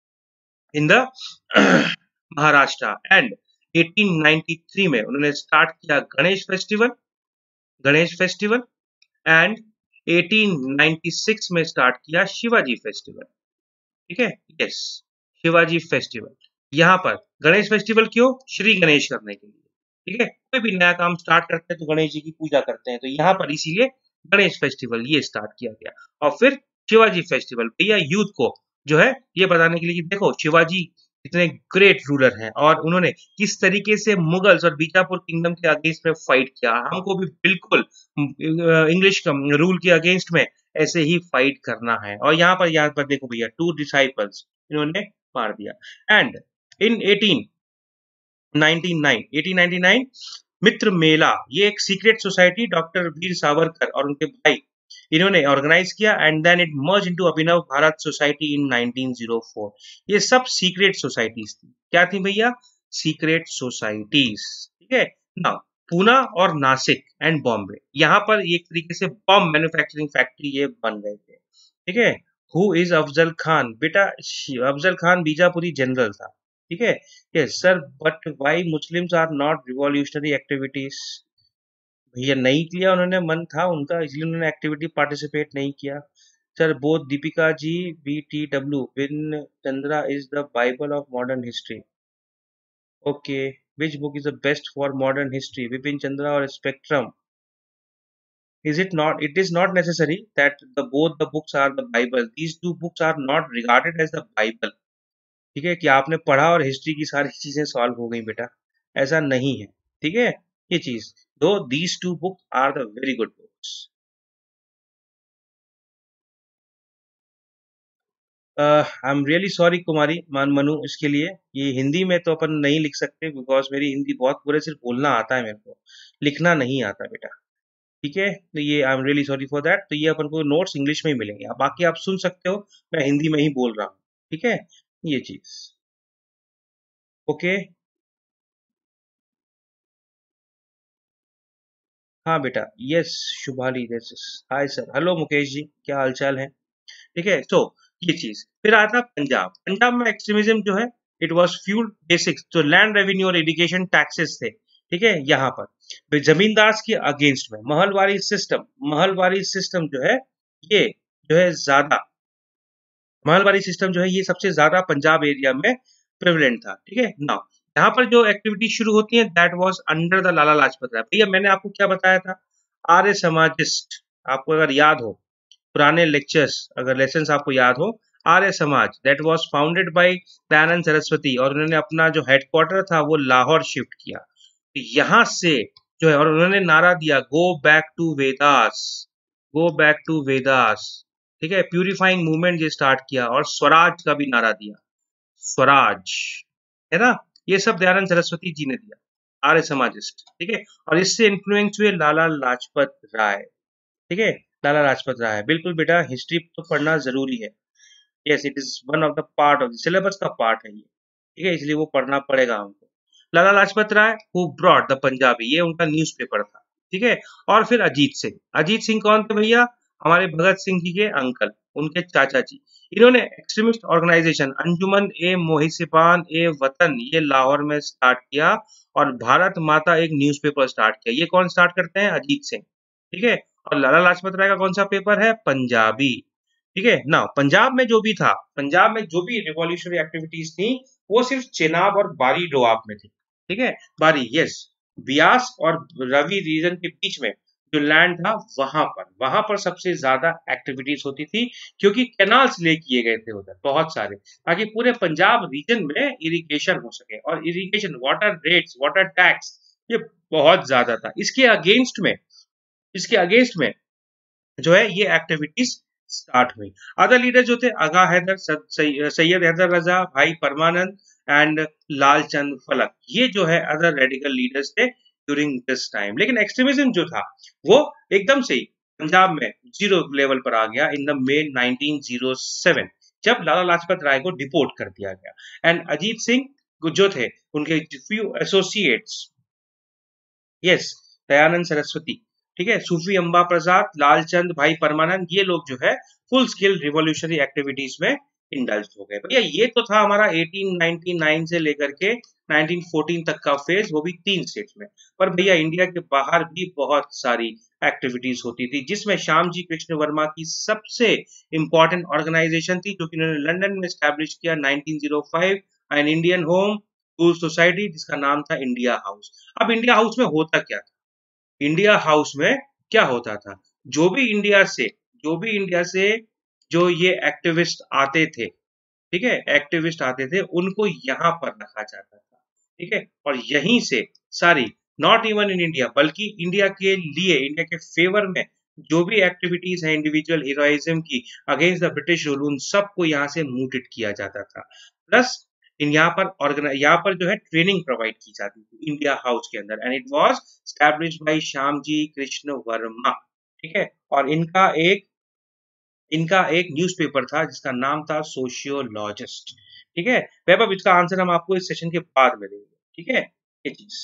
in the Maharashtra. And eighteen ninety three में उन्होंने स्टार्ट किया Ganesh festival, Ganesh festival. And eighteen ninety six में स्टार्ट किया शिवाजी फेस्टिवल, ठीक है, यस, शिवाजी फेस्टिवल। यहाँ पर गणेश फेस्टिवल क्यों? श्री गणेश करने के लिए, ठीक है, कोई भी नया काम स्टार्ट करते हैं तो गणेश जी की पूजा करते हैं, तो यहाँ पर इसीलिए गणेश फेस्टिवल ये स्टार्ट किया गया। और फिर शिवाजी फेस्टिवल भैया यूथ को जो है ये बताने के लिए कि देखो शिवाजी कितने ग्रेट रूलर हैं और उन्होंने किस तरीके से मुगल्स और बीजापुर किंगडम के अगेंस्ट में फाइट किया, हमको भी बिल्कुल इंग्लिश रूल के अगेंस्ट में ऐसे ही फाइट करना है। और यहाँ पर यहाँ पर देखो भैया टू डिसाइपल्स इन्होंने मार दिया। And in eighteen ninety nine eighteen ninety nine Mitra Mela, ये एक secret society doctor Veer Savarkar और उनके भाई इन्होंने ऑर्गेनाइज किया। And then it merge into Abhinav Bharat society in nineteen o four. ये सब सीक्रेट सोसाइटीज थी। क्या थी भैया? सीक्रेट सोसाइटीज, ठीक है ना। पूना और नासिक एंड बॉम्बे, यहाँ पर एक तरीके से बॉम्ब मैन्युफैक्चरिंग फैक्ट्री ये बन गए थे, ठीक है। Who is Afzal Khan? बेटा अफजल खान बीजापुरी जनरल था, ठीक है। Yes sir, but why Muslims are not revolutionary activities? भैया नहीं किया उन्होंने, मन था उनका इसलिए उन्होंने एक्टिविटी पार्टिसिपेट नहीं किया। Sir both Deepika ji B T W विन Chandra is the Bible of modern history. Okay, which book is the best for modern history, Vipin Chandra और Spectrum? is it not, it is not necessary that the both the books are the Bible. These two books are not regarded as the Bible. ठीक है, कि आपने पढ़ा और history की सारी चीजें सॉल्व हो गई बेटा, ऐसा नहीं है। ठीक है, ये चीज, दो these two books are the very good books. I am really sorry कुमारी मान मनु, इसके लिए ये हिंदी में तो अपन नहीं लिख सकते बिकॉज मेरी हिंदी बहुत पूरे, सिर्फ बोलना आता है मेरे को, लिखना नहीं आता बेटा। ठीक है, तो ये I am really sorry for that. तो ये अपन को नोट्स इंग्लिश में ही मिलेंगे, बाकी आप सुन सकते हो, मैं हिंदी में ही बोल रहा हूँ। ठीक है, ये चीज। ओके, हाँ बेटा, yes Shubhali, yes. Hi sir, hello Mukesh ji, क्या हालचाल है? ठीक है, तो ये चीज फिर आता पंजाब। पंजाब में एक्सट्रीमिज्म जो है, इट वाज फ्यूल्ड बेसिक्स, तो लैंड रेवेन्यू और इरिगेशन टैक्सेस थे। ठीक है, यहाँ पर जमींदार के अगेंस्ट में महलवारी सिस्टम, महलवारी सिस्टम जो है ये जो है ज्यादा, महलवारी सिस्टम जो है ये सबसे ज्यादा पंजाब एरिया में प्रेवलेंट था। ठीक है, नाउ यहाँ पर जो एक्टिविटी शुरू होती है that was under the Lala Lajpat Rai. भैया मैंने आपको क्या बताया था, आर्य समाजिस्ट, आपको अगर याद हो पुराने लेक्चर्स, अगर लेसन्स आपको याद हो, Arya Samaj that was founded by Dayanand Saraswati, और उन्होंने अपना जो हेडक्वार्टर था वो लाहौर शिफ्ट किया। तो यहाँ से जो है, और उन्होंने नारा दिया go back to Vedas, go back to Vedas. ठीक है, प्यूरिफाइंग मूवमेंट ये स्टार्ट किया, और स्वराज का भी नारा दिया, स्वराज, है ना, ये सब दयानंद सरस्वती जी ने दिया, आर्य समाजिस्ट। ठीक है, और इससे इन्फ्लुएंस हुए लाला लाजपत राय। ठीक है, लाला लाजपत राय, बिल्कुल बेटा, हिस्ट्री तो पढ़ना जरूरी है। Yes, it is one of the part of syllabus का पार्ट है ये। ठीक है, इसलिए वो पढ़ना पड़ेगा हमको। Lala Lajpat Rai who brought the Punjabi, ये उनका न्यूज़पेपर था। ठीक है, और फिर अजीत सिंह, अजीत सिंह कौन थे भैया? हमारे भगत सिंह जी के अंकल, उनके चाचा जी। इन्होंने एक्सट्रीमिस्ट ऑर्गेनाइजेशन अंजुमन ए मोहिसिबान ए वतन ये लाहौर में स्टार्ट किया, और भारत माता एक न्यूज़पेपर स्टार्ट किया। ये कौन स्टार्ट करते हैं? अजीत सिंह। ठीक है, और लाला लाजपत राय का कौन सा पेपर है? पंजाबी। ठीक है ना, पंजाब में जो भी था, पंजाब में जो भी रिवॉल्यूशनरी एक्टिविटीज थी वो सिर्फ चेनाब और बारी डोआब में थी। ठीक है, बारी, यस, बियास और रवि रीजन के बीच में जो लैंड था वहां पर, वहां पर सबसे ज्यादा एक्टिविटीज होती थी, क्योंकि कैनाल्स ले किए गए थे उधर बहुत सारे, ताकि पूरे पंजाब रीजन में इरिगेशन हो सके, और irrigation water rates, water tax ये बहुत ज्यादा था। इसके अगेंस्ट में, इसके अगेंस्ट में जो है ये एक्टिविटीज स्टार्ट हुई। अदर लीडर जो थे, आगा हैदर, सैयद हैदर रजा, भाई परमानंद एंड लाल चंद फलक, ये जो है अदर रेडिकल लीडर्स थे ड्यूरिंग दिस टाइम। लेकिन एक्सट्रीमिज्म जो था वो एकदम से ही पंजाब में जीरो लेवल पर आ गया in the May nineteen o seven, जब लाला लाजपत राय को डिपोर्ट कर दिया गया। एंड अजीत सिंह जो थे, उनके few associates, yes, Dayanand Saraswati, ठीक है, सूफी अम्बा प्रसाद, लालचंद, भाई परमानंद, ये लोग जो है फुल स्केल रिवॉल्यूशनरी एक्टिविटीज में इंडल्ज हो गए। भैया ये तो था हमारा अठारह सौ निन्यानवे से लेकर के उन्नीस सौ चौदह तक का फेज, वो भी तीन स्टेट्स में। पर भैया इंडिया के बाहर भी बहुत सारी एक्टिविटीज होती थी, जिसमें श्याम जी कृष्ण वर्मा की सबसे इंपॉर्टेंट ऑर्गेनाइजेशन थी, जो कि उन्होंने लंदन में स्टैब्लिश किया nineteen o five, an Indian home rule society, जिसका नाम था इंडिया हाउस। अब इंडिया हाउस में होता क्या था? इंडिया हाउस में क्या होता था, जो भी इंडिया से, जो भी इंडिया से जो ये एक्टिविस्ट आते थे, ठीक है, एक्टिविस्ट आते थे, उनको यहाँ पर रखा जाता था। ठीक है, और यहीं से सारी, नॉट इवन इन इंडिया, बल्कि इंडिया के लिए, इंडिया के फेवर में जो भी एक्टिविटीज है इंडिविजुअल हीरोइज्म की अगेंस्ट द ब्रिटिश रूल, उन सबको यहाँ से मूटेड किया जाता था। प्लस इन यहाँ पर ऑर्गेनाइज, यहाँ पर जो है ट्रेनिंग प्रोवाइड की जाती थी इंडिया हाउस के अंदर, and it was established by Shyam ji Krishna Varma. ठीक है, और इनका एक इनका एक न्यूज़पेपर था जिसका नाम था सोशियोलॉजिस्ट। ठीक है, वैभव, इसका आंसर हम आपको इस सेशन के बाद में देंगे। ठीक है, ये चीज,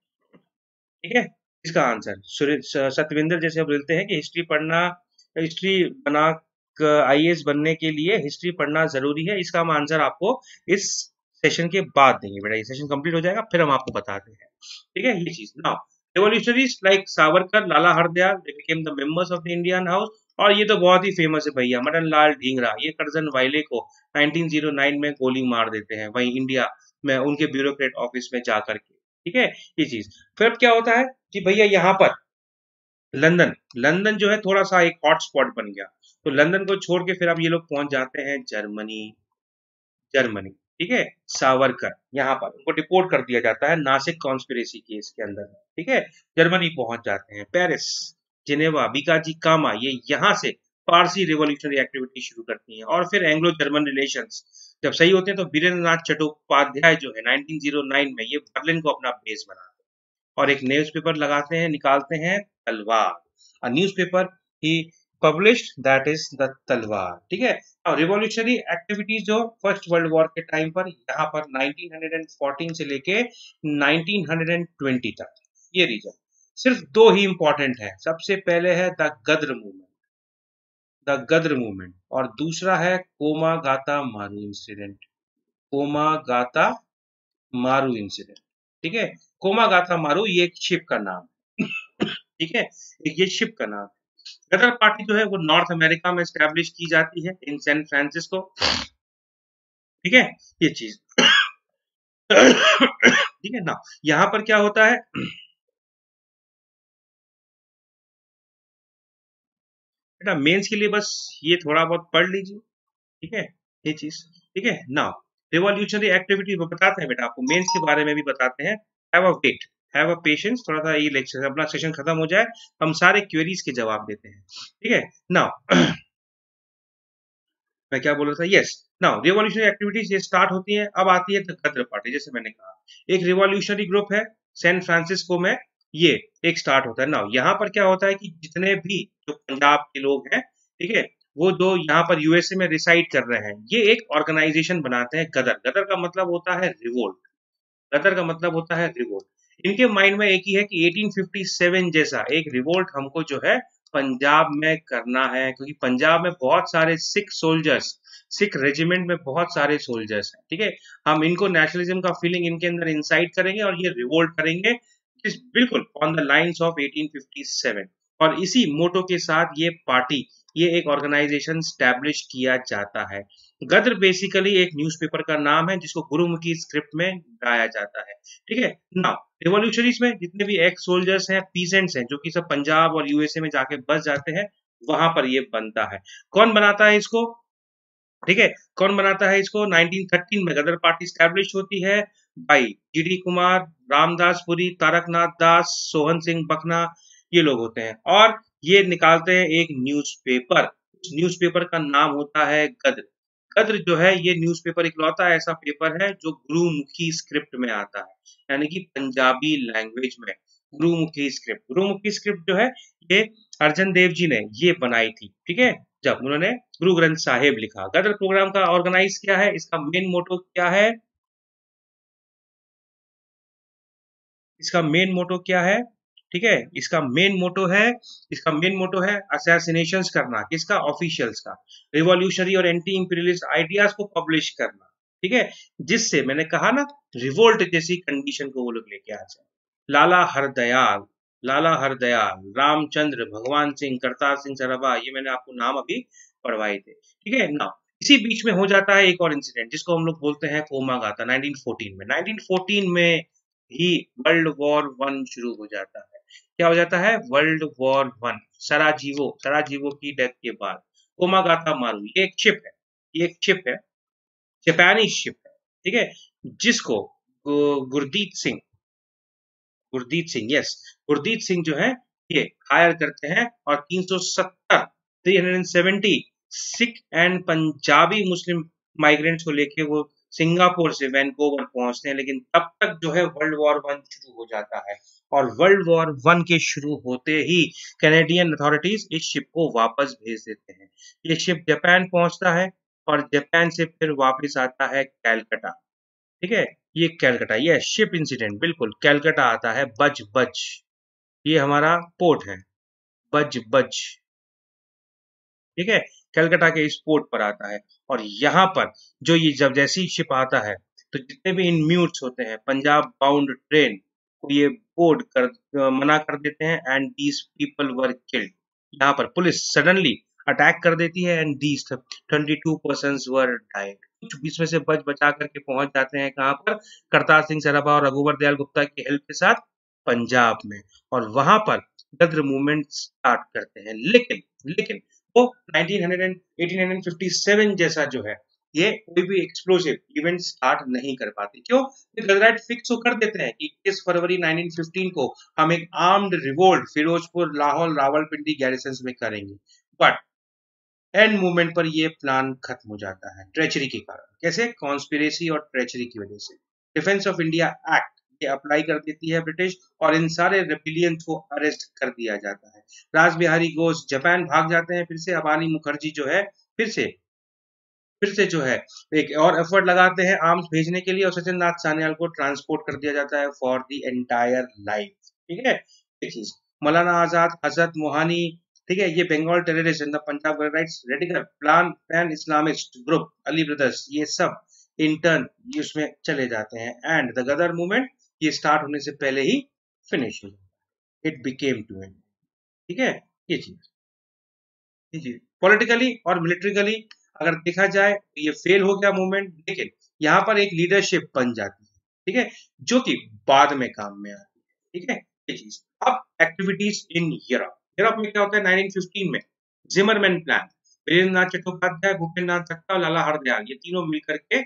ठीक है, इसका आंसर सतविंदर जैसे हम बोलते हैं कि हिस्ट्री पढ़ना, हिस्ट्री बना आईएएस बनने के लिए हिस्ट्री पढ़ना जरूरी है, इसका हम आंसर आपको इस सेशन के बाद देंगे बेटा, ये सेशन कंप्लीट हो जाएगा फिर हम आपको बताते हैं, ठीक है ये चीज। Now revolutionaries like Savarkar, Lala Hardayal, they became the members of the Indian house. और ये तो बहुत ही फेमस है भैया, मदन लाल ढींगरा, ये करजन वाइले को नाइनटीन ओ नाइन में गोली मार देते हैं वहीं इंडिया में उनके ब्यूरोक्रेट ऑफिस में जाकर के, ठीक है ये चीज। फिर अब क्या होता है कि भैया यहाँ पर लंदन, लंदन जो है थोड़ा सा एक हॉट स्पॉट बन गया, तो लंदन को छोड़ के फिर अब ये लोग पहुंच जाते हैं जर्मनी, जर्मनी, ठीक है। सावरकर यहाँ पर उनको डिपोर्ट कर दिया जाता है नासिक कॉन्स्पिरेसी केस के अंदर, ठीक है। जर्मनी पहुंच जाते हैं, पेरिस, जिनेवा, बीकाजी कामा, ये यहाँ से पारसी रिवॉल्यूशनरी एक्टिविटी शुरू करती हैं। और फिर एंग्लो जर्मन रिलेशंस जब सही होते हैं तो वीरेंद्र नाथ चट्टोपाध्याय जो है नाइनटीन ओ नाइन में ये बर्लिन को अपना बेस बनाते हैं और एक न्यूज़पेपर लगाते हैं, निकालते हैं, तलवार, अ न्यूज़पेपर ही published, that is the Talwar, ठीक है। और रिवॉल्यूशनरी एक्टिविटीज जो फर्स्ट वर्ल्ड वॉर के टाइम पर यहाँ पर नाइनटीन फोर्टीन से लेके नाइनटीन ट्वेंटी तक ये रीजन सिर्फ दो ही इंपॉर्टेंट है। सबसे पहले है the Ghadar movement, the Ghadar movement, और दूसरा है कोमागाता मारू इंसिडेंट, कोमागाता मारू इंसिडेंट, ठीक है। कोमागाता मारू ये एक शिप का नाम है, ठीक है, एक ये शिप का नाम है। गदर पार्टी जो है वो नॉर्थ अमेरिका में एस्टेब्लिश की जाती है इन सैन फ्रांसिस्को, ठीक है ये चीज। ठीक है ना, यहाँ पर क्या होता है बेटा, मेंस के लिए बस ये थोड़ा बहुत पढ़ लीजिए, ठीक है ये चीज, ठीक है ना। रिवॉल्यूशनरी एक्टिविटी बताते हैं बेटा, आपको मेंस के बारे में भी बताते हैं। Have a wait, have a patience, थोड़ा सा ये लेक्चर अपना सेशन खत्म हो जाए हम सारे क्वेरीज के जवाब देते हैं, ठीक है ना। मैं क्या बोल रहा था, यस नाउ रिवॉल्यूशनरी एक्टिविटीज ये स्टार्ट होती हैं। अब आती है द गदर पार्टी, जैसे मैंने कहा एक रिवॉल्यूशनरी ग्रुप है सैन फ्रांसिस्को में, ये एक स्टार्ट होता है। नाउ यहाँ पर क्या होता है कि जितने भी जो पंजाब के लोग हैं, ठीक है, वो जो यहाँ पर यूएसए में रिसाइड कर रहे हैं, ये एक ऑर्गेनाइजेशन बनाते हैं गदर। गदर का मतलब होता है रिवोल्ट, गदर का मतलब होता है रिवोल्ट। इनके माइंड में एक ही है कि एटीन फिफ्टी सेवन जैसा एक रिवोल्ट हमको जो है पंजाब में करना है, क्योंकि पंजाब में बहुत सारे सिख सोल्जर्स, सिख रेजिमेंट में बहुत सारे सोल्जर्स हैं, ठीक है। हम इनको नेशनलिज्म का फीलिंग इनके अंदर इंसाइट करेंगे और ये रिवोल्ट करेंगे, इस बिल्कुल on the lines of eighteen fifty seven. और इसी मोटो के साथ ये पार्टी, ये एक ऑर्गेनाइजेशन स्टैब्लिश किया जाता है। गद्र बेसिकली एक न्यूज़पेपर का नाम है जिसको गुरुमुखी स्क्रिप्ट में गाया जाता है, ठीक है ना। रिवॉल्यूशनरीज में जितने भी एक्स सोल्जर्स हैं, पीसेंट्स हैं, जो कि सब पंजाब और यूएसए में जाके बस जाते हैं, वहां पर ये बनता है। कौन बनाता है इसको, ठीक है, कौन बनाता है इसको, नाइनटीन थर्टीन में गदर पार्टी स्टैब्लिश होती है बाई जीडी कुमार, रामदास पुरी, तारकनाथ दास, सोहन सिंह बखना, ये लोग होते हैं। और ये निकालते हैं एक न्यूज़पेपर, उस न्यूज़पेपर का नाम होता है गद्र। गद्र जो है ये न्यूज़पेपर इकलौता ऐसा पेपर है जो गुरुमुखी स्क्रिप्ट में आता है, यानी कि पंजाबी लैंग्वेज में गुरुमुखी स्क्रिप्ट। गुरुमुखी स्क्रिप्ट जो है ये अर्जन देव जी ने ये बनाई थी, ठीक है, जब उन्होंने गुरु ग्रंथ साहिब लिखा। गदर प्रोग्राम का ऑर्गेनाइज क्या है, इसका मेन मोटो क्या है, इसका मेन मोटो क्या है, ठीक है, इसका मेन मोटो है, इसका मेन मोटो है असैसिनेशंस करना, किसका, ऑफिशियल्स का, रिवॉल्यूशनरी और एंटी इंपीरियलिस्ट आइडियाज को पब्लिश करना, ठीक है, जिससे मैंने कहा ना रिवोल्ट जैसी कंडीशन को वो लोग लेके आ जाए। लाला हरदयाल, लाला हरदयाल, रामचंद्र, भगवान सिंह, करतार सिंह सराभा, ये मैंने आपको नाम अभी पढ़वाए थे, ठीक है ना। इसी बीच में हो जाता है एक और इंसिडेंट जिसको हम लोग बोलते हैं कोमागाता, नाइनटीन फोर्टीन में। नाइनटीन फोर्टीन में ही वर्ल्ड वॉर वन शुरू हो जाता है। क्या हो जाता है, world war one, Sarajevo, Sarajevo की डेथ के बाद कोमागाता मारू, ये एक शिप है, ये एक शिप है, जापानी शिप है, ठीक है, जिसको गुरदीत सिंह, गुरदीत सिंह, यस, गुरदीत सिंह जो है ये हायर करते हैं और तीन सौ सत्तर, तीन सौ सत्तर Sikh and Punjabi Muslim migrants को लेके वो सिंगापुर से वैनकूवर पहुंचते हैं। लेकिन तब तक जो है वर्ल्ड वॉर वन शुरू हो जाता है और वर्ल्ड वॉर वन के शुरू होते ही कैनेडियन अथॉरिटीज इस शिप को वापस भेज देते हैं। ये शिप जापान पहुंचता है और जापान से फिर वापस आता है कैलकाटा, ठीक है, ये कैलकाटा, ये शिप इंसिडेंट बिल्कुल कैलकाटा आता है, बज बज, ये हमारा पोर्ट है, बज बज, ठीक है, कलकत्ता के इस पोर्ट पर आता है। और यहाँ पर जो ये जब जैसी शिप आता है तो जितने भी इनम्यूट्स होते हैं पंजाब बाउंड ट्रेन को ये बोर्ड कर अ, मना कर देते हैं and these people were killed. यहाँ पर पुलिस सडनली अटैक कर देती है and these twenty two persons were died. कुछ बीच में से बच बचा करके पहुंच जाते हैं कहाँ पर, करतार सिंह सराभा और रघुवर दयाल गुप्ता की हेल्प के साथ पंजाब में, और वहां पर गद्र मूवमेंट स्टार्ट करते हैं। लेकिन लेकिन वो nineteen hundred and eighteen hundred fifty seven जैसा जो है ये कोई भी एक्सप्लोसिव इवेंट स्टार्ट नहीं कर पाते। क्यों? गजराइट फिक्स कर देते हैं कि इक्कीस फरवरी नाइनटीन फिफ्टीन को हम एक armed revolt Firozpur, Lahore, Rawalpindi garrison में करेंगे। बट एंड मूवमेंट पर ये प्लान खत्म हो जाता है ट्रेचरी के कारण। कैसे? कॉन्स्पिरेसी और ट्रेचरी की वजह से। डिफेंस ऑफ इंडिया एक्ट ये अप्लाई कर देती है ब्रिटिश, और इन सारे रेबिलियंस को अरेस्ट कर दिया जाता है। राज बिहारी घोष जापान भाग जाते हैं, फिर से अबानी मुखर्जी जो है फिर से फिर से जो है एक और एफर्ट लगाते हैं आर्म्स भेजने के लिए, और सचिन नाथ सान्याल को ट्रांसपोर्ट कर दिया जाता है फॉर द एंटायर लाइफ। ठीक है, एक चीज मौलाना आजाद, हजरत मोहानी, ठीक है, ये Bengal terrorist in the Punjab rights radical plan pan Islamist group, Ali brothers, ये सब इंटर्न उसमें चले जाते हैं एंड द गदर मूवमेंट ये स्टार्ट होने से पहले ही फिनिश हो जाता है। It became to end. ठीक है, ये चीज जी पॉलिटिकली और मिलिट्रिकली अगर देखा जाए तो ये फेल हो गया मूवमेंट, लेकिन यहाँ पर एक लीडरशिप बन जाती है। ठीक है, जो कि बाद में काम में आती है। ठीक है, ये चीज। अब एक्टिविटीज इन यूरोप। यूरोप में क्या होता है? नाइनटीन फिफ्टीन में जिमरमैन प्लान, वीरेंद्र नाथ चट्टोपाध्याय, भूपेंद्र नाथ दत्ता और लाला हरदयाल, ये तीनों मिलकर के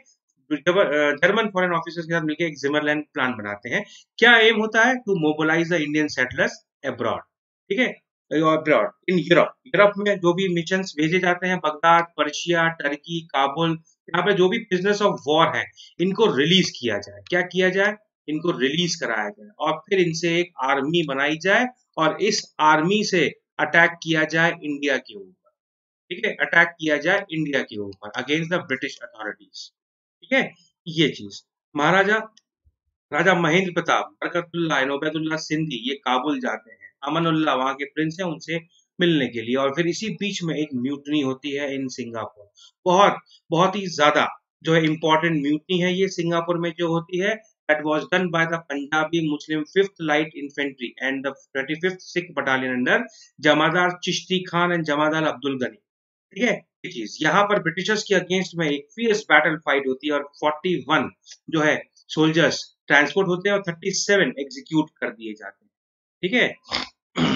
जर्मन फॉरेन ऑफिसर्स के साथ मिलकर एक जिमरलैंड प्लान बनाते हैं। क्या एम होता है? To mobilise the Indian settlers abroad. ठीक है, अब्रॉड इन यूरोप। यूरोप में जो भी मिशंस भेजे जाते हैं, बगदाद, पर्शिया, टर्की, काबुल, यहाँ पे जो भी बिजनेस ऑफ वॉर है इनको रिलीज किया जाए। क्या किया जाए? इनको रिलीज कराया जाए और फिर इनसे एक आर्मी बनाई जाए और इस आर्मी से अटैक किया जाए इंडिया के ऊपर। ठीक है, अटैक किया जाए इंडिया के ऊपर अगेंस्ट द ब्रिटिश अथॉरिटीज। ठीक है, ये चीज। महाराजा राजा महेंद्र प्रताप, बरकतुल्लाह, नौबतुल्लाह सिंधी ये काबुल जाते हैं। अमनुल्लाह वहां के प्रिंस हैं, उनसे मिलने के लिए, और फिर इसी बीच में एक म्यूटनी होती है इन सिंगापुर। बहुत बहुत ही ज्यादा जो है इंपॉर्टेंट म्यूटनी है ये सिंगापुर में जो होती है। That was done by the Punjabi Muslim fifth light infantry and the thirty fifth Sikh battalion under jemadar Chishti Khan and जमादार अब्दुल गनी। ठीक है, ये चीज। यहाँ पर ब्रिटिशर्स के अगेंस्ट में एक फियर्स बैटल फाइट होती है और फोर्टी वन जो है सोल्जर्स ट्रांसपोर्ट होते हैं और थर्टी सेवन एग्जीक्यूट कर दिए जाते हैं। ठीक है,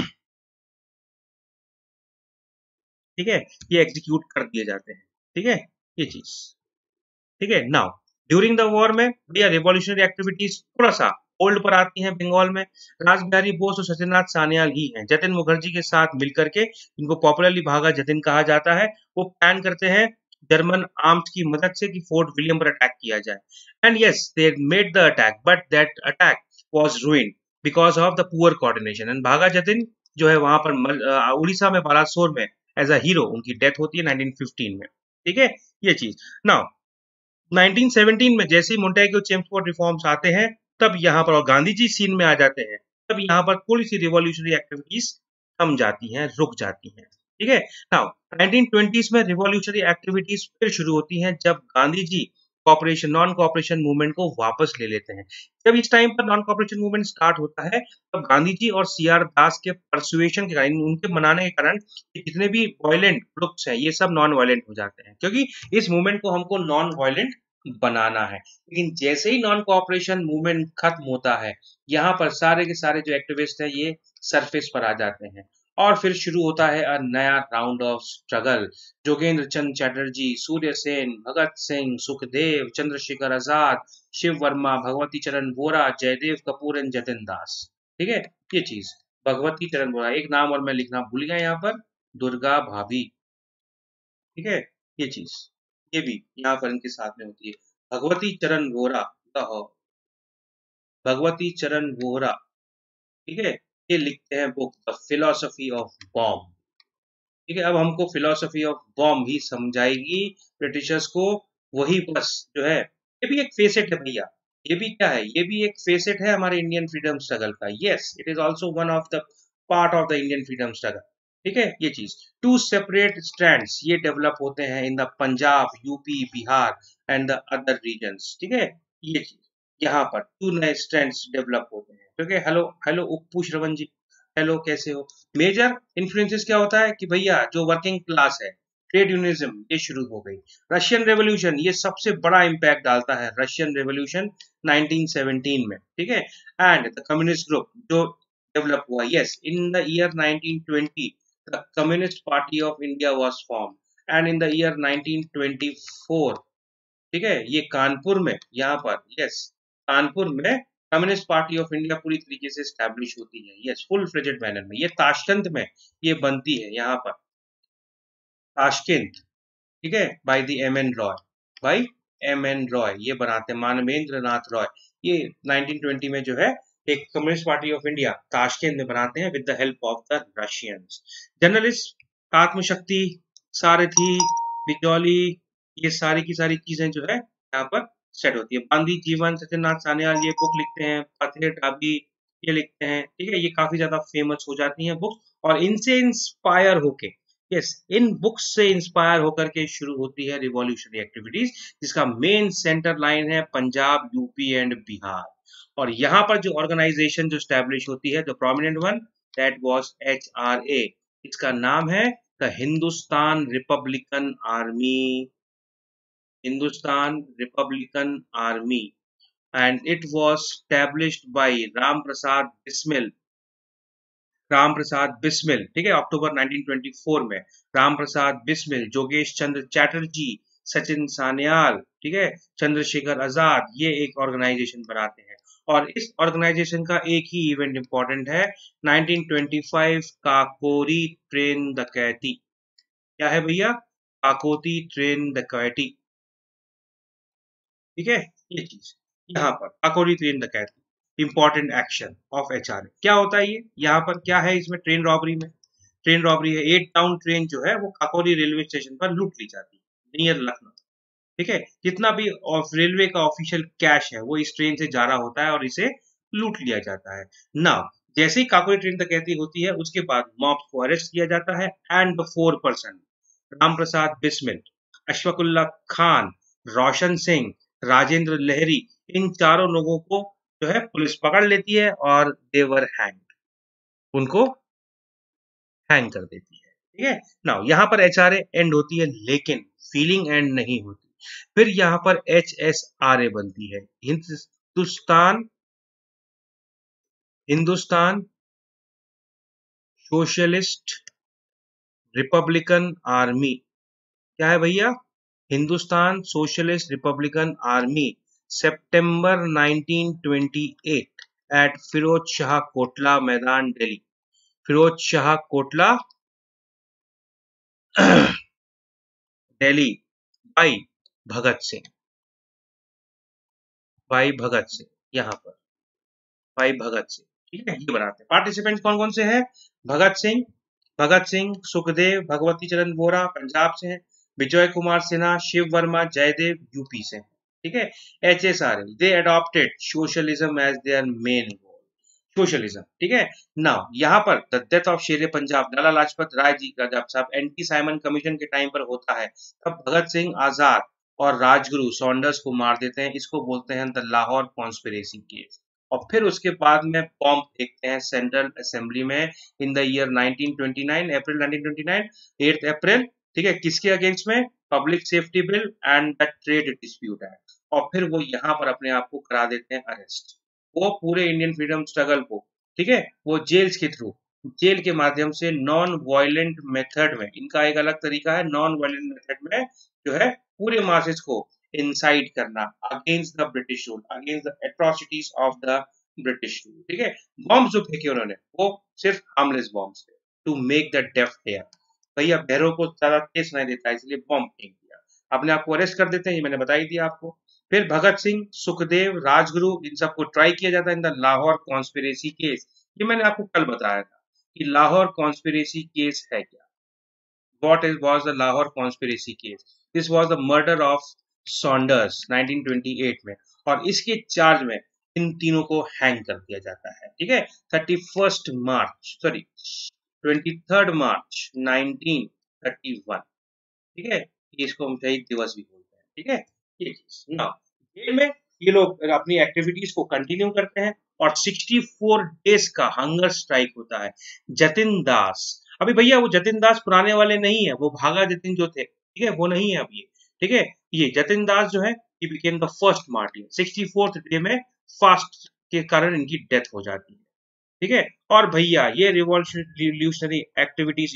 ठीक है, ये एग्जीक्यूट कर दिए जाते हैं। ठीक है, ये चीज। ठीक है, नाउ ड्यूरिंग द वॉर में भैया रिवॉल्यूशनरी एक्टिविटीज थोड़ा सा होल्ड पर आती हैं बंगाल में। राज बिहारी बोस और सत्यनाथ सान्याल ही हैं जतिन मुखर्जी के साथ मिलकर के, इनको पॉपुलरली भागा जतिन कहा जाता है, वो प्लान करते हैं जर्मन आर्म्स की मदद से कि फोर्ट विलियम पर अटैक किया जाए। And yes they made the attack, but that attack was ruined because of the poor coordination. And Bagha Jatin जो है वहां पर उड़ीसा में बालासोर में एज अ हीरो उनकी डेथ होती है नाइनटीन फिफ्टीन में। ठीक है, ये चीज। नाउ नाइनटीन सेवनटीन में जैसे ही मोंटेग्यू चेम्सफोर्ड रिफॉर्म्स आते हैं तब यहाँ पर, और गांधी जी सीन में आ जाते हैं, तब यहाँ पर थोड़ी सी रिवॉल्यूशनरी एक्टिविटीज थम जाती हैं, रुक जाती हैं। ठीक है, नाउ नाइनटीन ट्वेंटीज़ में रिवॉल्यूशनरी एक्टिविटीज फिर शुरू होती हैं जब Gandhi ji cooperation non cooperation movement को वापस ले लेते हैं। जब इस टाइम पर नॉन कॉपरेशन मूवमेंट स्टार्ट होता है तब गांधी जी और सी आर दास के परसुएशन के कारण, उनके मनाने के कारण जितने भी वायलेंट ग्रुप्स हैं ये सब नॉन वायलेंट हो जाते हैं, क्योंकि इस मूवमेंट को हमको नॉन वायलेंट बनाना है। लेकिन जैसे ही नॉन कोऑपरेशन मूवमेंट खत्म होता है यहाँ पर सारे के सारे जो एक्टिविस्ट हैं ये सरफेस पर आ जाते हैं और फिर शुरू होता है अ नया round of struggle. Jogendra Chand Chatterjee, Surya Sen, Bhagat Singh, Sukhdev, Chandrashekhar Azad, Shiv Verma, Bhagwati Charan Vohra, Jaidev Kapoor and Jatin Das. ठीक है, ये चीज। भगवती चरण वोरा, एक नाम और मैं लिखना भूल गया यहाँ पर, दुर्गा भाभी। ठीक है, ये चीज, ये भी यहाँ पर इनके साथ में होती है। भगवती चरण वोरा, भगवती चरण वोरा, ठीक है, ये लिखते हैं book the philosophy of bomb. ठीक है, अब हमको फिलोसफी ऑफ बॉम्ब ही समझाएगी ब्रिटिशर्स को, वही बस जो है ये भी एक फेसेट है भैया। ये भी क्या है? ये भी एक फेसेट है हमारे इंडियन फ्रीडम स्ट्रगल का। Yes, it is also one of the part of the Indian freedom struggle. ठीक है, ये चीज। टू सेपरेट स्ट्रैंड्स ये डेवलप होते हैं in the Punjab, UP, Bihar and the other regions. ठीक है, ये चीज यहाँ पर टू नए स्ट्रेंड्स डेवलप होते हैं। क्योंकि hello hello Uppu Shravan ji, hello कैसे हो। मेजर इन्फ्लुएंसेस क्या होता है कि भैया जो वर्किंग क्लास है, ट्रेड यूनिज्म ये शुरू हो गई। रशियन रेवोल्यूशन ये सबसे बड़ा इम्पैक्ट डालता है, रशियन रेवोल्यूशन नाइनटीन सेवनटीन में, ठीक है। एंड द कम्युनिस्ट ग्रुप जो डेवलप हुआ, yes, in the year nineteen twenty the communist party of India was form, and in the year nineteen twenty four, ठीक है, ये कानपुर में, यहाँ पर यस, कानपुर में कम्युनिस्ट पार्टी ऑफ इंडिया पूरी तरीके से स्टैब्लिश होती है, यस, फुल फ्लेजेड मैनर में। ये ताशकंद में ये बनती है, यहाँ पर ताशकंद, ठीक है, by the M N Roy, by M N Roy ये बनाते हैं, मानवेंद्र नाथ रॉय। ये नाइनटीन ट्वेंटी में जो है एक communist party of India Tashkent में बनाते हैं with the help of the Russians. Journalist, Atmashakti, Sarathi, Bijoli, ये सारी की सारी चीजें जो है यहाँ पर सेट होती है। गांधी जीवन, सत्यनाथ सान्याल ये बुक लिखते हैं, फतेह टाबी ये लिखते हैं, ठीक है, ये काफी ज्यादा फेमस हो जाती हैं बुक्स, और इनसे इंस्पायर होके, यस, इन बुक्स से इंस्पायर होकर के शुरू होती है रिवॉल्यूशनरी एक्टिविटीज, जिसका मेन सेंटर लाइन है पंजाब, यूपी एंड बिहार। और यहाँ पर जो ऑर्गेनाइजेशन जो स्टैब्लिश होती है, the prominent one, that was H R A, इसका नाम है the Hindustan Republican Army, Hindustan Republican Army, and it was established by Ram Prasad Bismil, Ram Prasad Bismil, ठीक है, अक्टूबर नाइनटीन ट्वेंटी फोर में। राम प्रसाद बिस्मिल, योगेश चंद्र चैटर्जी, सचिन सान्याल, ठीक है, चंद्रशेखर आजाद, ये एक ऑर्गेनाइजेशन बनाते हैं। और इस ऑर्गेनाइजेशन का एक ही इवेंट इंपॉर्टेंट है, nineteen twenty five Kakori train डकैती। क्या है भैया? काकोती ट्रेन डकैती, ठीक है, ये चीज यहाँ पर काकोरी ट्रेन डकैती, इंपॉर्टेंट एक्शन ऑफ एचआरए। क्या होता है ये? यहाँ पर क्या है इसमें? ट्रेन रॉबरी में, ट्रेन रॉबरी है। एट टाउन ट्रेन जो है वो काकोरी रेलवे स्टेशन पर लूट ली जाती है, नियर लखनऊ, ठीक है। जितना भी रेलवे का ऑफिशियल कैश है वो इस ट्रेन से जा रहा होता है और इसे लूट लिया जाता है। नाउ जैसे ही काकोरी ट्रेन डकैती होती है उसके बाद मॉब को अरेस्ट किया जाता है, and the four person, Ram Prasad Bismil, Ashfaqulla Khan, Roshan Singh, Rajendra Lahiri, इन चारों लोगों को जो है पुलिस पकड़ लेती है और देवर हैंग, उनको हैंग कर देती है, ठीक है। नाउ यहाँ पर एचआरए एंड होती है, लेकिन फीलिंग एंड नहीं होती। फिर यहाँ पर एच एस आर ए बनती है, Hindustan Hindustan Socialist Republican Army. क्या है भैया? हिंदुस्तान सोशलिस्ट रिपब्लिकन आर्मी, सितंबर nineteen twenty eight, eight Firoz Shah Kotla Maidan, Delhi. Firoz Shah Kotla Delhi, by Bhagat Singh, भाई भगत सिंह, यहाँ पर भाई भगत सिंह, ठीक है, ये बनाते हैं। पार्टिसिपेंट कौन कौन से हैं? भगत सिंह, भगत सिंह, सुखदेव, भगवती चरण वोरा पंजाब से हैं, विजय कुमार सिन्हा, शिव वर्मा, जयदेव यूपी से हैं, ठीक है। H S R L, they adopted socialism as their main goal, socialism, ठीक है। नाउ यहाँ पर द डेथ ऑफ शेर पंजाब, लाला लाजपत राय जी का जब साहब एंटी साइमन कमीशन के टाइम पर होता है, तब भगत सिंह आजाद और राजगुरु सॉन्डर्स को मार देते हैं। इसको बोलते हैं द लाहौर कॉन्स्पिरेसी केस। और फिर उसके बाद में बॉम्ब देखते हैं सेंट्रल असेंबली में in the year nineteen twenty nine, April nineteen twenty nine, eight April, ठीक है, किसके अगेंस्ट में? Public safety bill and the trade dispute act. और फिर वो यहाँ पर अपने आप को करा देते हैं अरेस्ट, वो पूरे इंडियन फ्रीडम स्ट्रगल को, ठीक है, वो जेल्स के थ्रू, जेल के माध्यम से नॉन वायलेंट मेथड में, इनका एक अलग तरीका है, नॉन वायलेंट मेथड में जो है पूरे मासेस को इंसाइट करना against the British rule, against the atrocities of the British rule, ठीक है। बॉम्ब जो फेंके उन्होंने वो सिर्फ हार्मलेस बॉम्ब्स थे, to make the deaf hear. भैया बहरों को ज्यादा तेज नहीं देता, इसलिए बॉम्ब फेंक दिया, अपने आप को अरेस्ट कर देते हैं, ये मैंने बता ही दिया आपको। फिर भगत सिंह, सुखदेव, राजगुरु, इन सबको ट्राई किया जाता है in the Lahore conspiracy case. ये मैंने आपको कल बताया था कि लाहौर कॉन्स्पिरेसी केस है क्या। What is was the Lahore conspiracy case? This was the murder of Saunders nineteen twenty eight में, और इसके चार्ज में इन तीनों को हैंग कर दिया जाता है, ठीक है। Thirty first March sorry twenty third March nineteen thirty one, ठीक है, इसको हम शहीद दिवस भी बोलते हैं, ठीक है। ये चीज ना जेल में ये लोग अपनी एक्टिविटीज को कंटिन्यू करते हैं और सिक्सटी फोर डेज का हंगर स्ट्राइक होता है। जतिन दास, अभी भैया वो जतिन दास पुराने वाले नहीं है, वो भागा जतिन जो थे, ठीक है, वो नहीं है अब ये, ठीक है। ये जतिन दास जो है he became the first martyr। Sixty fourth day में फास्ट के कारण इनकी डेथ हो जाती है, ठीक है। और भैया ये रिवॉल्यूशनरी एक्टिविटीज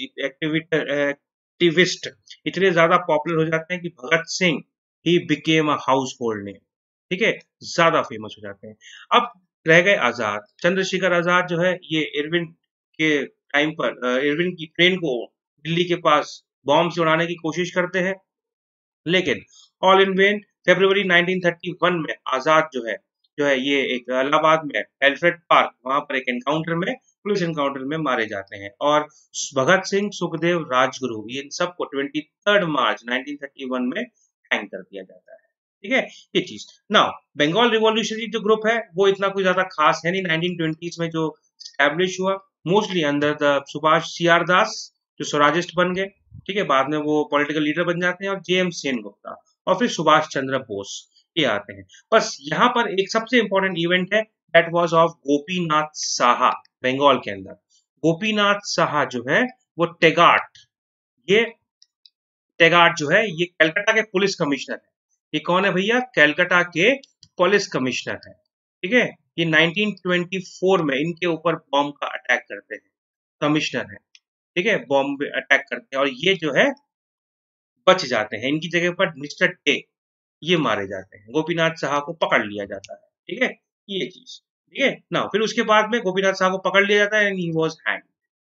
एक्टिविस्ट इतने ज्यादा पॉपुलर हो जाते हैं कि भगत सिंह ही became a household name, ठीक है, ज्यादा फेमस हो जाते हैं। अब रह गए आजाद, चंद्रशेखर आजाद जो है ये इरविन के टाइम पर अ, इरविन की ट्रेन को दिल्ली के पास बॉम्ब से उड़ाने की कोशिश करते हैं, लेकिन ऑल इन वेन। फरवरी नाइनटीन थर्टी वन में आजाद जो है जो है ये एक इलाहाबाद में एल्फ्रेड पार्क, वहां पर एक एनकाउंटर में, पुलिस एनकाउंटर में मारे जाते हैं। और भगत सिंह, सुखदेव, राजगुरु, इन सबको twenty third March nineteen thirty one में हैंग कर दिया जाता है, ठीक है, ये चीज। नाउ बंगाल रिवॉल्यूशनरी जो ग्रुप है वो इतना कोई ज्यादा खास है नहीं। नाइनटीन ट्वेंटीज़ में जो स्टैब्लिश हुआ mostly under the Subhash C R Das, जो स्वराजिस्ट बन गए, ठीक है, बाद में वो पॉलिटिकल लीडर बन जाते हैं, और जे एम सेन गुप्ता और फिर सुभाष चंद्र बोस ये आते हैं। बस यहाँ पर एक सबसे इंपॉर्टेंट इवेंट है, that was of Gopinath Saha, Bengal के अंदर। गोपीनाथ साहा जो है वो टेगाट, ये टेगाट जो है ये कलकत्ता के पुलिस कमिश्नर है। ये कौन है भैया? कलकत्ता के पुलिस कमिश्नर है, ठीक है। ये नाइनटीन ट्वेंटी फोर में इनके ऊपर बॉम्ब का अटैक करते हैं, कमिश्नर है, ठीक है, बॉम्ब अटैक करते हैं, और ये जो है बच जाते हैं। इनकी जगह पर मिस्टर टे ये मारे जाते हैं, गोपीनाथ साहा को पकड़ लिया जाता है, ठीक है, ये चीज, ठीक है ना। फिर उसके बाद में गोपीनाथ साहा को पकड़ लिया जाता है and he was hang,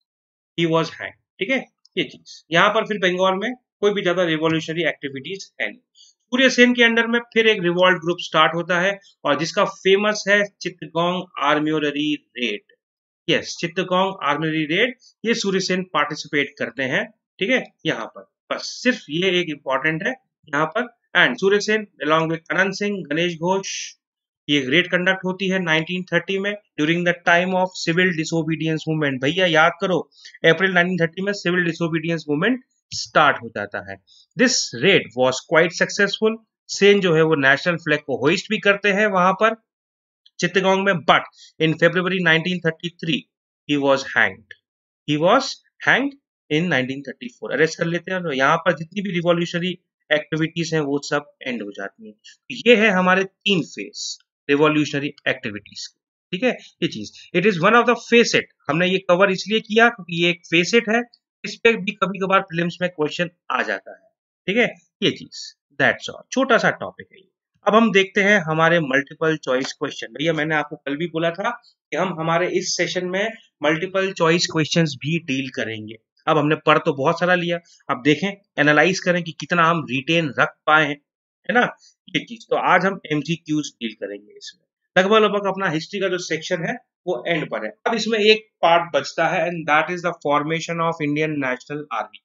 he was hang, ठीक है, ये चीज। यहाँ पर फिर बंगाल में कोई भी ज्यादा रिवॉल्यूशनरी एक्टिविटीज है नहीं। सूर्य सेन के अंडर में फिर एक रिवॉल्ट ग्रुप स्टार्ट होता है, और जिसका फेमस है Chittagong armoury raid. Yes, Chittagong armoury raid, ये सूर्य सेन पार्टिसिपेट करते हैं, ठीक है, यहाँ पर। बस सिर्फ ये एक इम्पोर्टेंट है यहाँ पर। And Surya Sen along with Anant Singh, Ganesh Ghosh, ये रेड कंडक्ट होती है नाइनटीन थर्टी में during the time of civil disobedience movement. भैया याद करो, अप्रैल नाइनटीन थर्टी में सिविल डिसोबीडियंस मूवमेंट स्टार्ट हो जाता है। This raid was quite successful. Sen जो है वो नेशनल फ्लैग को होइस्ट भी करते हैं वहां पर चित्तगोंग में, but in February nineteen thirty three he was hanged, he was hanged in nineteen thirty four. Arrest कर लेते हैं, और यहाँ पर जितनी भी रिवॉल्यूशनरी एक्टिविटीज हैं वो सब एंड हो जाती हैं। तो ये है हमारे तीन फेस रिवॉल्यूशनरी एक्टिविटीज, ठीक है, ये चीज। It is one of the facet, हमने ये कवर इसलिए किया क्योंकि ये एक फेसेट है, इस पे भी कभी कभार फिल्म्स में क्वेश्चन आ जाता है, ठीक है, ये चीज। दैट्स ऑल, छोटा सा टॉपिक है ये। अब हम देखते हैं हमारे मल्टीपल चॉइस क्वेश्चन। भैया मैंने आपको कल भी बोला था कि हम हमारे इस सेशन में मल्टीपल चॉइस क्वेश्चंस भी डील करेंगे। अब हमने पढ़ तो बहुत सारा लिया, अब देखें एनालाइज करें कि कितना हम रिटेन रख पाए हैं, है ना, ये चीज। तो आज हम एमसीक्यूज डील करेंगे इसमें। लगभग लगभग अपना हिस्ट्री का जो सेक्शन है वो एंड पर है। अब इसमें एक पार्ट बचता है, and that is the formation of Indian National Army,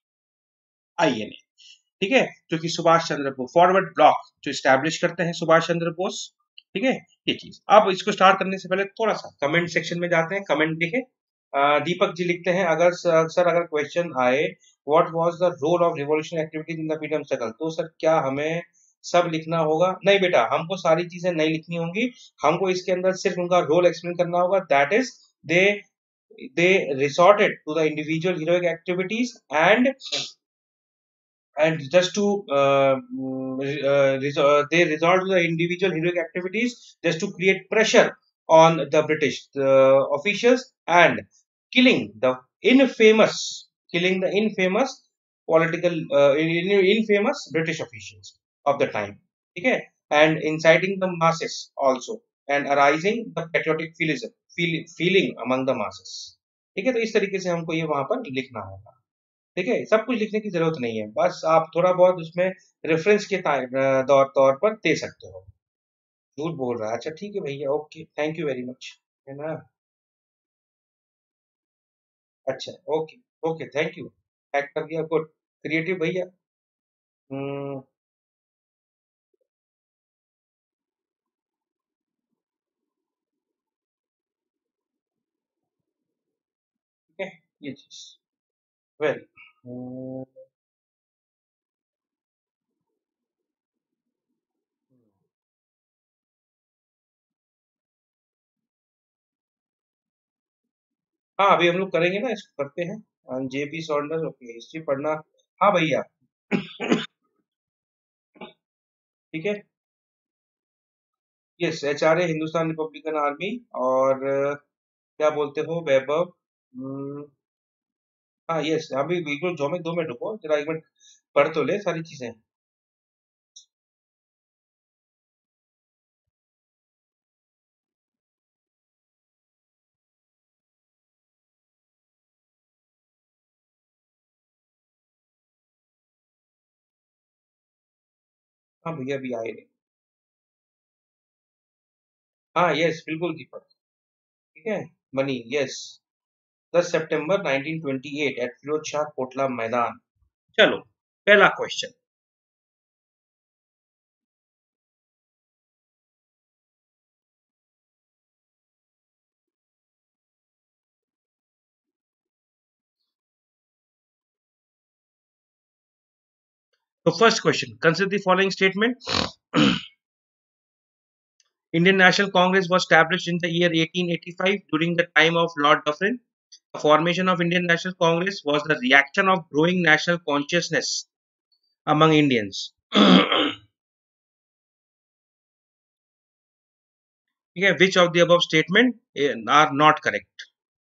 INA, ठीक है, जो कि सुभाष चंद्र बोस, फॉरवर्ड ब्लॉक जो स्टैब्लिश करते हैं सुभाष चंद्र बोस, ठीक है, ये चीज। अब इसको स्टार्ट करने से पहले थोड़ा सा कमेंट सेक्शन में जाते हैं, कमेंट देखें। अ, दीपक जी लिखते हैं, अगर सर सर अगर क्वेश्चन आए what was the role of revolution activities in the freedom struggle, तो सर क्या हमें सब लिखना होगा? नहीं बेटा, हमको सारी चीजें नहीं लिखनी होंगी, हमको इसके अंदर सिर्फ उनका रोल एक्सप्लेन करना होगा। That is they they resorted to the individual heroic activities and and just to uh, mm, uh, res- uh, they resort to the individual heroic activities just to create pressure on the British uh, officials, and killing the infamous killing the infamous political uh, in- infamous British officials of the time, okay, and inciting the masses also, and arising the patriotic feeling feel, feeling among the masses, ठीक है। तो इस तरीके से हमको ये वहां पर लिखना होगा, ठीक है, सब कुछ लिखने की जरूरत नहीं है, बस आप थोड़ा बहुत उसमें रेफरेंस के ता- दौर तौर पर दे सकते हो। झूठ बोल रहा है, अच्छा ठीक है भैया, okay, thank you very much, है ना, अच्छा, okay, okay, thank you, hack कर दिया, गुड, क्रिएटिव भैया। हम्म, ठीक है, ये चीज वेरी हाँ अभी हम लोग करेंगे ना, इसको करते हैं। जेपी सॉन्डर्स, ओके, हिस्ट्री पढ़ना। हाँ भैया। ठीक है। Yes, H R A Hindustan Republican Army. और अ, क्या बोलते हो, वैभव। हम्म, हाँ यस, अभी बिल्कुल, दो मिनट दो मिनट रुको जरा, एक मिनट पढ़ तो ले सारी चीजें। हाँ भैया अभी आए नहीं। हाँ यस, बिल्कुल दीपक। ठीक है। Money, yes. दस सितंबर nineteen twenty eight eight Firoz Shah Kotla मैदान। चलो, पहला क्वेश्चन। तो first question, consider the following statement. Indian National Congress was established in the year eighteen eighty-five during the time of Lord Dufferin. The formation of Indian National Congress was the reaction of growing national consciousness among Indians. Okay, which of the above statement eh, are not correct?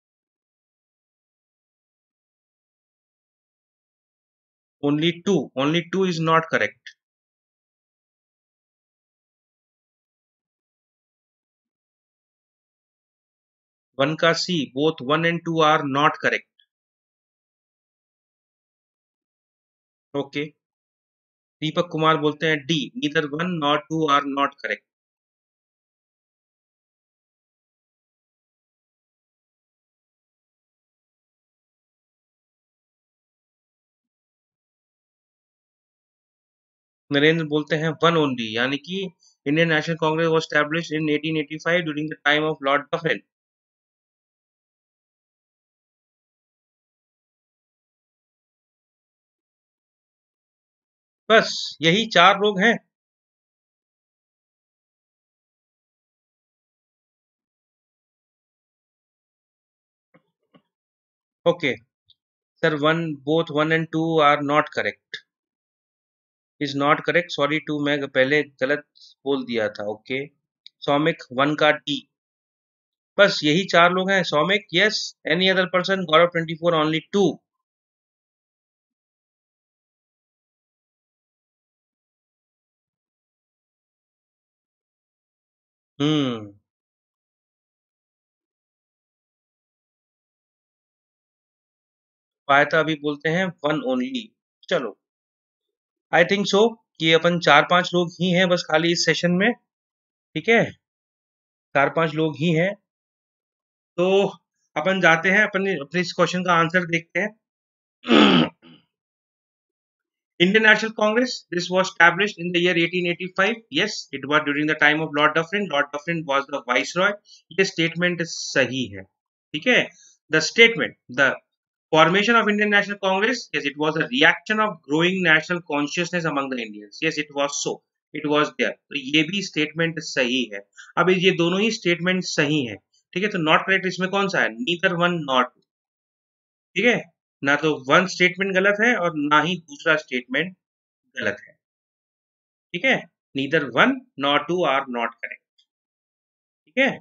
Only two. Only two is not correct. One का C. Both one and two are not correct. Okay. Deepak Kumar बोलते हैं D. Neither one nor two are not correct. Narendra बोलते हैं one only, यानी कि Indian National Congress was established in eighteen eighty-five during the time of Lord Dufferin. बस यही चार लोग हैं। Okay sir, one, both one and two are not correct. Is not correct, sorry two, मैं पहले गलत बोल दिया था। ओके। सौमिक वन का डी। बस यही चार लोग हैं। Saumik yes, any other person, Gaurav twenty four, only two. Hmm. पायता अभी बोलते हैं वन ओनली। चलो, आई थिंक सो कि अपन चार पांच लोग ही हैं बस खाली इस सेशन में। ठीक है, चार पांच लोग ही हैं। तो अपन जाते हैं, अपन अपने इस क्वेश्चन का आंसर देखते हैं। Indian National Congress, this was established in the year eighteen eighty-five. Yes, it was during the time of Lord Dufferin. Lord Dufferin was the viceroy. ये statement सही है। ठीक है। The statement, the formation of Indian National Congress, yes, it was a reaction of growing national consciousness among the Indians. Yes, it was so. It was there. तो ये भी statement सही है। अब ये दोनों ही statement सही है। ठीक है, तो not correct इसमें कौन सा है? Neither one nor two। ठीक है, ना तो वन स्टेटमेंट गलत है और ना ही दूसरा स्टेटमेंट गलत है। ठीक है, neither one nor two are not correct. ठीक है,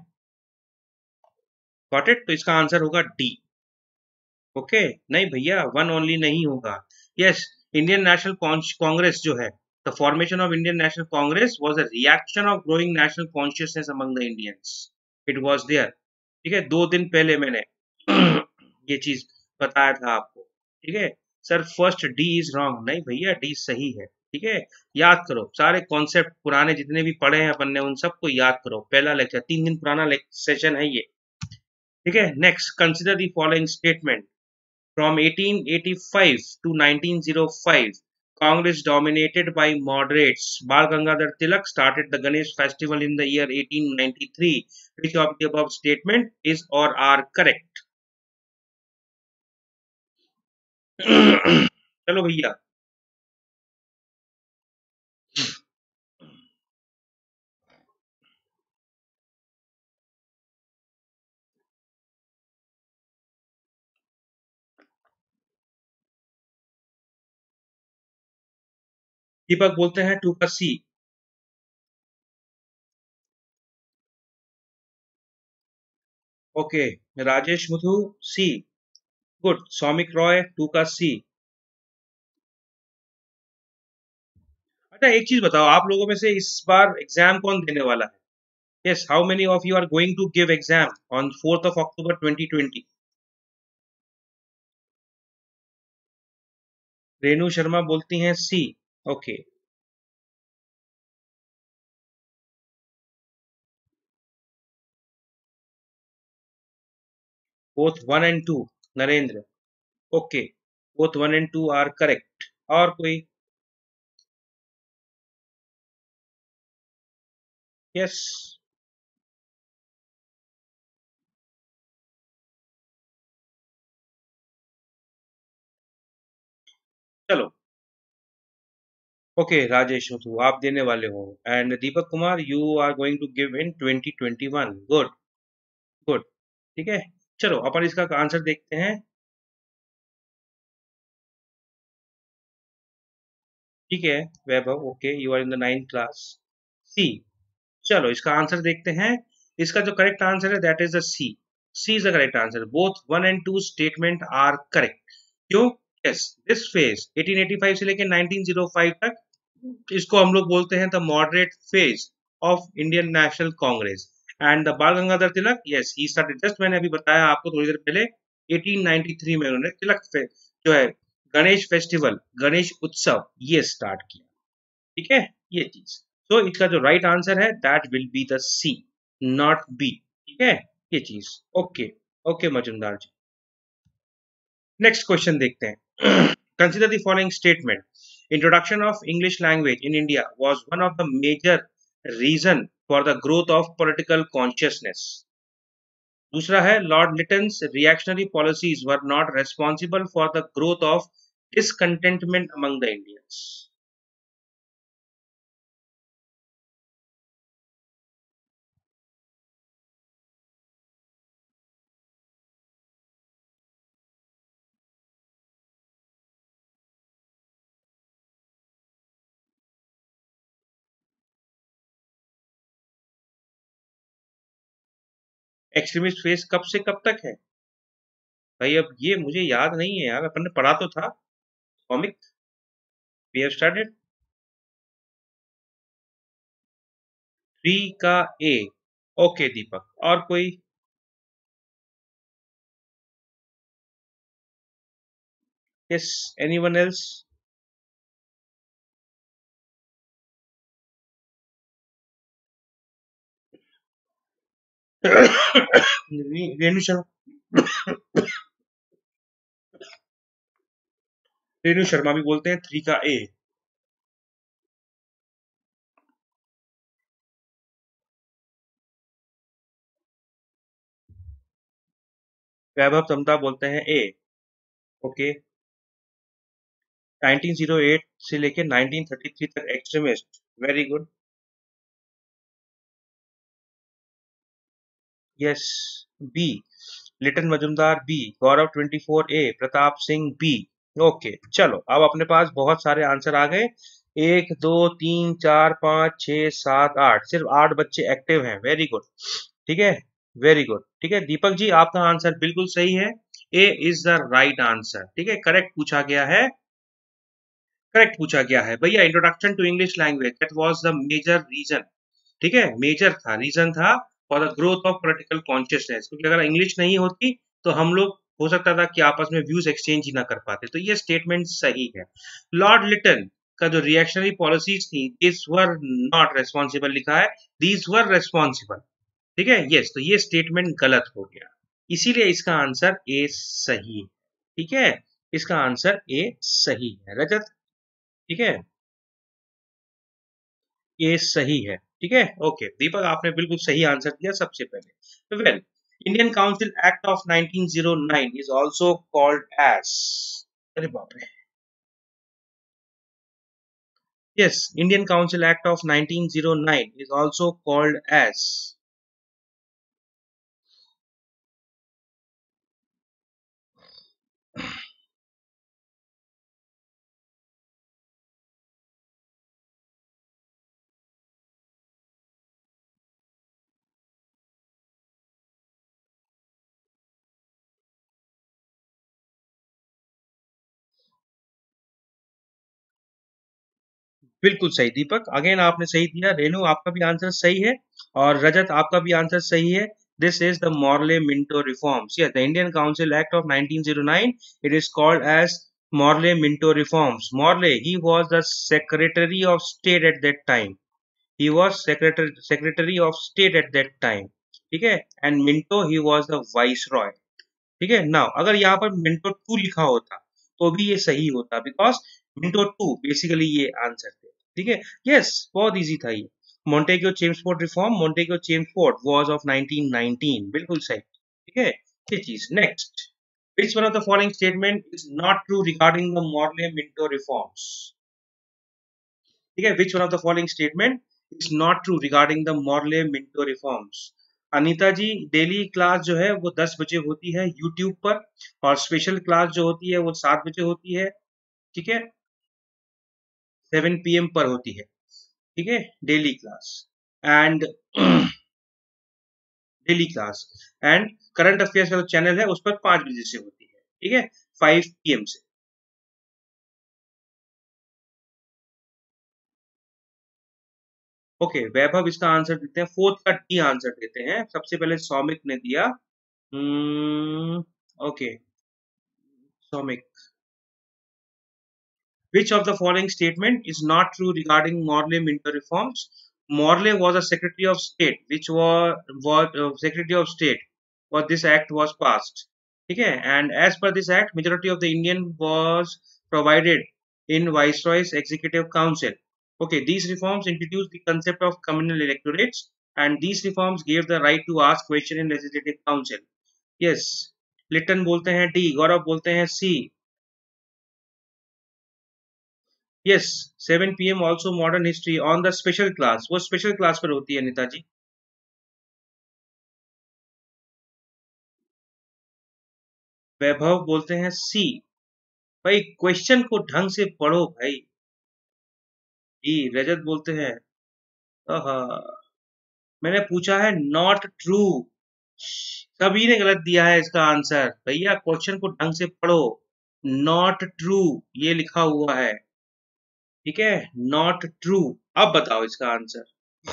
गॉट इट। तो इसका आंसर होगा डी। ओके, नहीं भैया, वन ओनली नहीं होगा। यस, इंडियन नेशनल कांग्रेस जो है, the formation of Indian National Congress was a reaction of growing national consciousness among the Indians. It was there. ठीक है, दो दिन पहले मैंने ये चीज बताया था आपको। ठीक है। Sir first D is wrong, नहीं भैया, डी सही है। ठीक है, याद करो सारे कॉन्सेप्ट पुराने जितने भी पढ़े हैं अपन ने, उन सबको याद करो। पहला लेक्चर, तीन दिन पुराना सेशन है ये। ठीक है, next, consider the following statement. From eighteen eighty-five to nineteen oh five, Congress dominated by moderates. Bal Gangadhar Tilak started the Ganesh festival in the year eighteen ninety-three. Which of the above statement is or are correct? चलो भैया। दीपक बोलते हैं two का C. Okay, Rajesh Muthu C. Good, Saumik Roy two का C. अच्छा एक चीज बताओ, आप लोगों में से इस बार एग्जाम कौन देने वाला है? Yes, how many of you are going to give exam on fourth of October twenty twenty? Renu Sharma बोलती हैं C. Okay, both one and two, Narendra. Okay, both one and two are correct. और कोई? यस, चलो। Okay Rajesh Muthu, आप देने वाले हो। And Deepak Kumar, you are going to give in twenty twenty one. Good, good. ठीक है, चलो अपन इसका आंसर देखते हैं। ठीक है Vaibhav, okay, you are in the ninth class. C. चलो इसका आंसर देखते हैं। इसका जो करेक्ट आंसर है that is the C. C is the correct answer. Both one and two statement are correct. क्यों? Yes, this phase eighteen eighty five से लेकर नाइनटीन ओ फाइव तक, इसको हम लोग बोलते हैं the moderate phase of Indian National Congress. And the Bal Gangadhar Tilak, yes he started, just मैंने अभी बताया आपको थोड़ी देर पहले, एटीन नाइंटी थ्री में उन्होंने तिलक फे, जो है गणेश फेस्टिवल, गणेश उत्सव, ये स्टार्ट किया। ठीक है, ये चीज। तो इसका जो राइट आंसर है that will be the C, not B. ठीक है, ये चीज। Okay, okay Majumdar ji. Next question देखते हैं। Consider the following statement. Introduction of English language in India was one of the major reason for the growth of political consciousness. दूसरा है, Lord Lytton's reactionary policies were not responsible for the growth of discontentment among the Indians. Extremist phase कब से कब तक है? भाई अब ये मुझे याद नहीं है यार, अपन ने पढ़ा तो था। Comic, we have studied. Three का ए। ओके दीपक, और कोई? Yes, anyone else? Renu Sharma, Renu Sharma भी बोलते हैं थ्री का ए। वैभव तमता बोलते हैं A. Okay, nineteen O eight से लेके नाइनटीन थर्टी थ्री तक extremist, very good. Yes, B. Liton Majumdar B, Gaurav twenty four A, Pratap Singh B. Okay, चलो अब अपने पास बहुत सारे आंसर आ गए। एक दो तीन चार पाँच छः सात आठ, सिर्फ आठ बच्चे एक्टिव हैं, वेरी गुड। ठीक है, वेरी गुड। ठीक है दीपक जी, आपका आंसर बिल्कुल सही है। A is the right answer. ठीक है, करेक्ट पूछा गया है, करेक्ट पूछा गया है भैया। Introduction to English language that was the major reason. ठीक है, मेजर था, रीजन था for the growth of political consciousness, क्योंकि अगर इंग्लिश नहीं होती तो हम लोग, हो सकता था कि आपस में व्यूज एक्सचेंज ही ना कर पाते। तो ये स्टेटमेंट सही है। लॉर्ड लिटन का जो रिएक्शनरी पॉलिसीज थी, दिस वर नॉट रेस्पॉन्सिबल लिखा है, दीज वर रेस्पॉन्सिबल। ठीक है, यस, तो ये स्टेटमेंट गलत हो गया, इसीलिए इसका आंसर ए सही है। ठीक है, इसका आंसर ए सही है रजत। ठीक है, ये सही है। ठीक है, ओके दीपक, आपने बिल्कुल सही आंसर दिया सबसे पहले। Well, Indian council act of nineteen O nine is also called as, अरे बाप रे, yes, Indian council act of nineteen O nine is also called as. बिल्कुल सही दीपक, अगेन आपने सही दिया। रेनू आपका भी आंसर सही है और रजत आपका भी आंसर सही है। This is the Morley-Minto reforms. Yes, the Indian Council Act of nineteen oh nine. It is called as Morley-Minto reforms. Morley, he was the Secretary of State at that time. He was Secretary Secretary of State at that time. ठीक है, and Minto he was the Viceroy. ठीक है, now अगर यहाँ पर Minto to लिखा होता तो भी ये सही होता, बिकॉज मिंटो टू बेसिकली ये आंसर थे। ठीक है, यस, बहुत इजी था ये। Montagu Chelmsford reform, Montagu Chelmsford was of nineteen nineteen, बिल्कुल सही। ठीक है, ये चीज। Next, which one of the following statement is not true regarding the Morley Minto reforms? ठीक है, which one of the following statement is not true regarding the Morley Minto reforms? Anita ji, daily class जो है वो दस बजे होती है YouTube पर, और स्पेशल क्लास जो होती है वो सात बजे होती है। ठीक है, सेवन पी एम पर होती है। ठीक है, daily class and daily class and current affairs का जो चैनल है उस पर पांच बजे से होती है। ठीक है, फाइव पी एम से। ओके okay, वैभव इसका आंसर देते हैं, फोर्थ का डी आंसर देते हैं। सबसे पहले सौमिक ने दिया। Okay, Soumik, which of the following statement is not true regarding Morley Minto reforms? Morley was a Secretary of State, which was, was uh, Secretary of State when this act was passed. Okay, and as per this act, majority of the Indian was provided in Viceroy's Executive Council. Okay, these reforms introduced the concept of communal electorates, and these reforms gave the right to ask question in Legislative Council. Yes, Liton बोलते हैं D, Gaurav बोलते हैं C. Yes, seven P M also modern history on the special class, वो special class पर होती है नीता जी। वैभव बोलते हैं सी। भाई क्वेश्चन को ढंग से पढ़ो भाई। जी, रजत बोलते हैं आहा, मैंने पूछा है नॉट ट्रू, सभी ने गलत दिया है इसका आंसर। भैया क्वेश्चन को ढंग से पढ़ो, नॉट ट्रू ये लिखा हुआ है। ठीक है, नॉट ट्रू। अब बताओ इसका आंसर।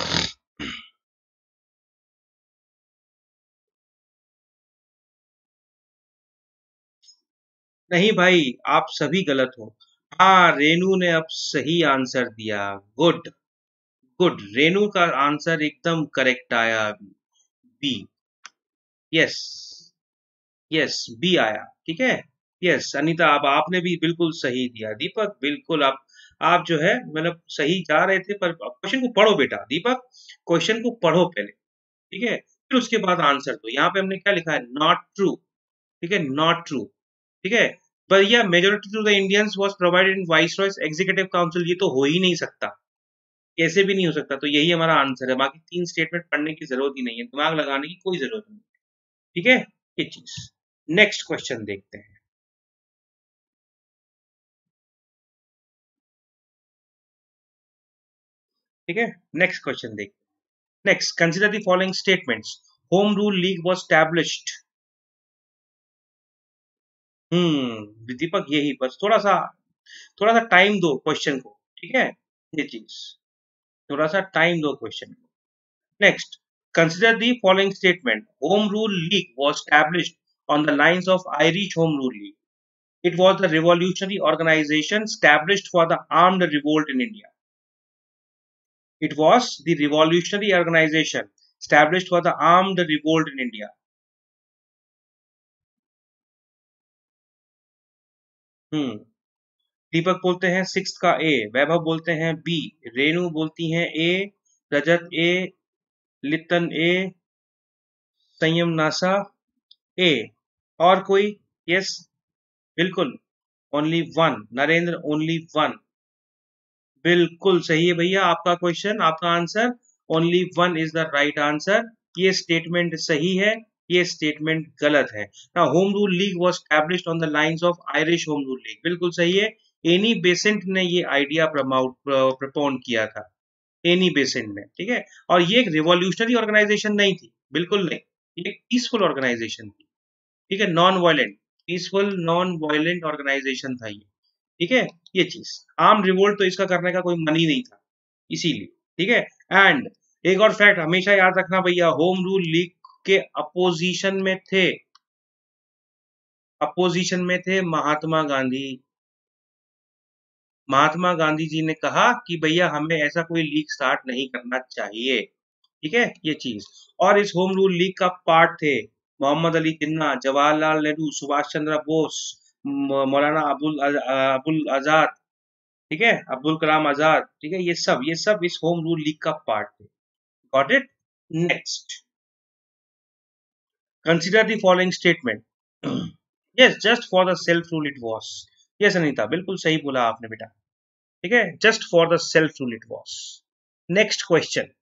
नहीं भाई, आप सभी गलत हो। हाँ, रेनू ने अब सही आंसर दिया। गुड गुड, रेनू का आंसर एकदम करेक्ट आया। बी, यस यस, बी आया। ठीक है, यस अनीता, अब आपने भी बिल्कुल सही दिया। दीपक बिल्कुल, आप आप जो है मतलब सही जा रहे थे, पर क्वेश्चन को पढ़ो बेटा। दीपक, क्वेश्चन को पढ़ो पहले। ठीक है, फिर उसके बाद आंसर दो। यहाँ पे हमने क्या लिखा है, नॉट ट्रू। ठीक है, नॉट ट्रू। ठीक है, पर यह majority to the Indians was provided in viceroy's executive council, ये तो हो ही नहीं सकता, कैसे भी नहीं हो सकता। तो यही हमारा आंसर है, बाकी तीन स्टेटमेंट पढ़ने की जरूरत ही नहीं है, दिमाग लगाने की कोई जरूरत नहीं। ठीक है, ये चीज। नेक्स्ट क्वेश्चन देखते हैं। ठीक है, नेक्स्ट क्वेश्चन देखते हैं। Next, consider the following statements. Home Rule League was established. Hmm Deepak, यही बस थोड़ा सा थोड़ा सा टाइम दो क्वेश्चन को। ठीक है, ये चीज, थोड़ा सा टाइम दो क्वेश्चन को। Next, consider the following statement. Home Rule League was established on the lines of Irish Home Rule League. It was the revolutionary organization established for the armed revolt in India. It was the revolutionary organization established for the armed revolt in India. हम्म दीपक बोलते हैं six का ए, वैभव बोलते हैं B, Renu बोलती हैं ए, रजत ए, लितन ए, संयम NASA ए, और कोई? यस, बिल्कुल, only one, Narendra only one. बिल्कुल सही है भैया आपका क्वेश्चन, आपका answer only one is the right answer. ये स्टेटमेंट सही है, ये स्टेटमेंट गलत है। ना, Home Rule League was established on the lines of Irish Home Rule League, बिल्कुल सही है। एनी बेसेंट ने ये आइडिया प्रपोन किया था, एनी बेसेंट ने। ठीक है, और ये एक रिवॉल्यूशनरी ऑर्गेनाइजेशन नहीं थी, बिल्कुल नहीं, ये एक पीसफुल ऑर्गेनाइजेशन थी। ठीक है, non violent, peaceful non violent organisation था ये। ठीक है, ये चीज आर्म रिवोल्ट तो इसका करने का कोई मन ही नहीं था, इसीलिए। ठीक है, एंड एक और फैक्ट हमेशा याद रखना भैया, होम रूल लीग के अपोजिशन में थे, अपोजिशन में थे महात्मा गांधी। महात्मा गांधी जी ने कहा कि भैया हमें ऐसा कोई लीग स्टार्ट नहीं करना चाहिए। ठीक है, ये चीज। और इस होम रूल लीग का पार्ट थे मोहम्मद अली जिन्ना, जवाहरलाल नेहरू, सुभाष चंद्र बोस, म- मौलाना अबुल अज- अबुल आजाद, ठीक है, अब्दुल कलाम आजाद। ठीक है, ये सब ये सब इस होम रूल लीग का पार्ट थे। Got it? Next, consider the following statement. Yes, just for the self rule it was. Yes Anita, बिल्कुल सही बोला आपने बेटा। ठीक है, just for the self rule it was. Next question,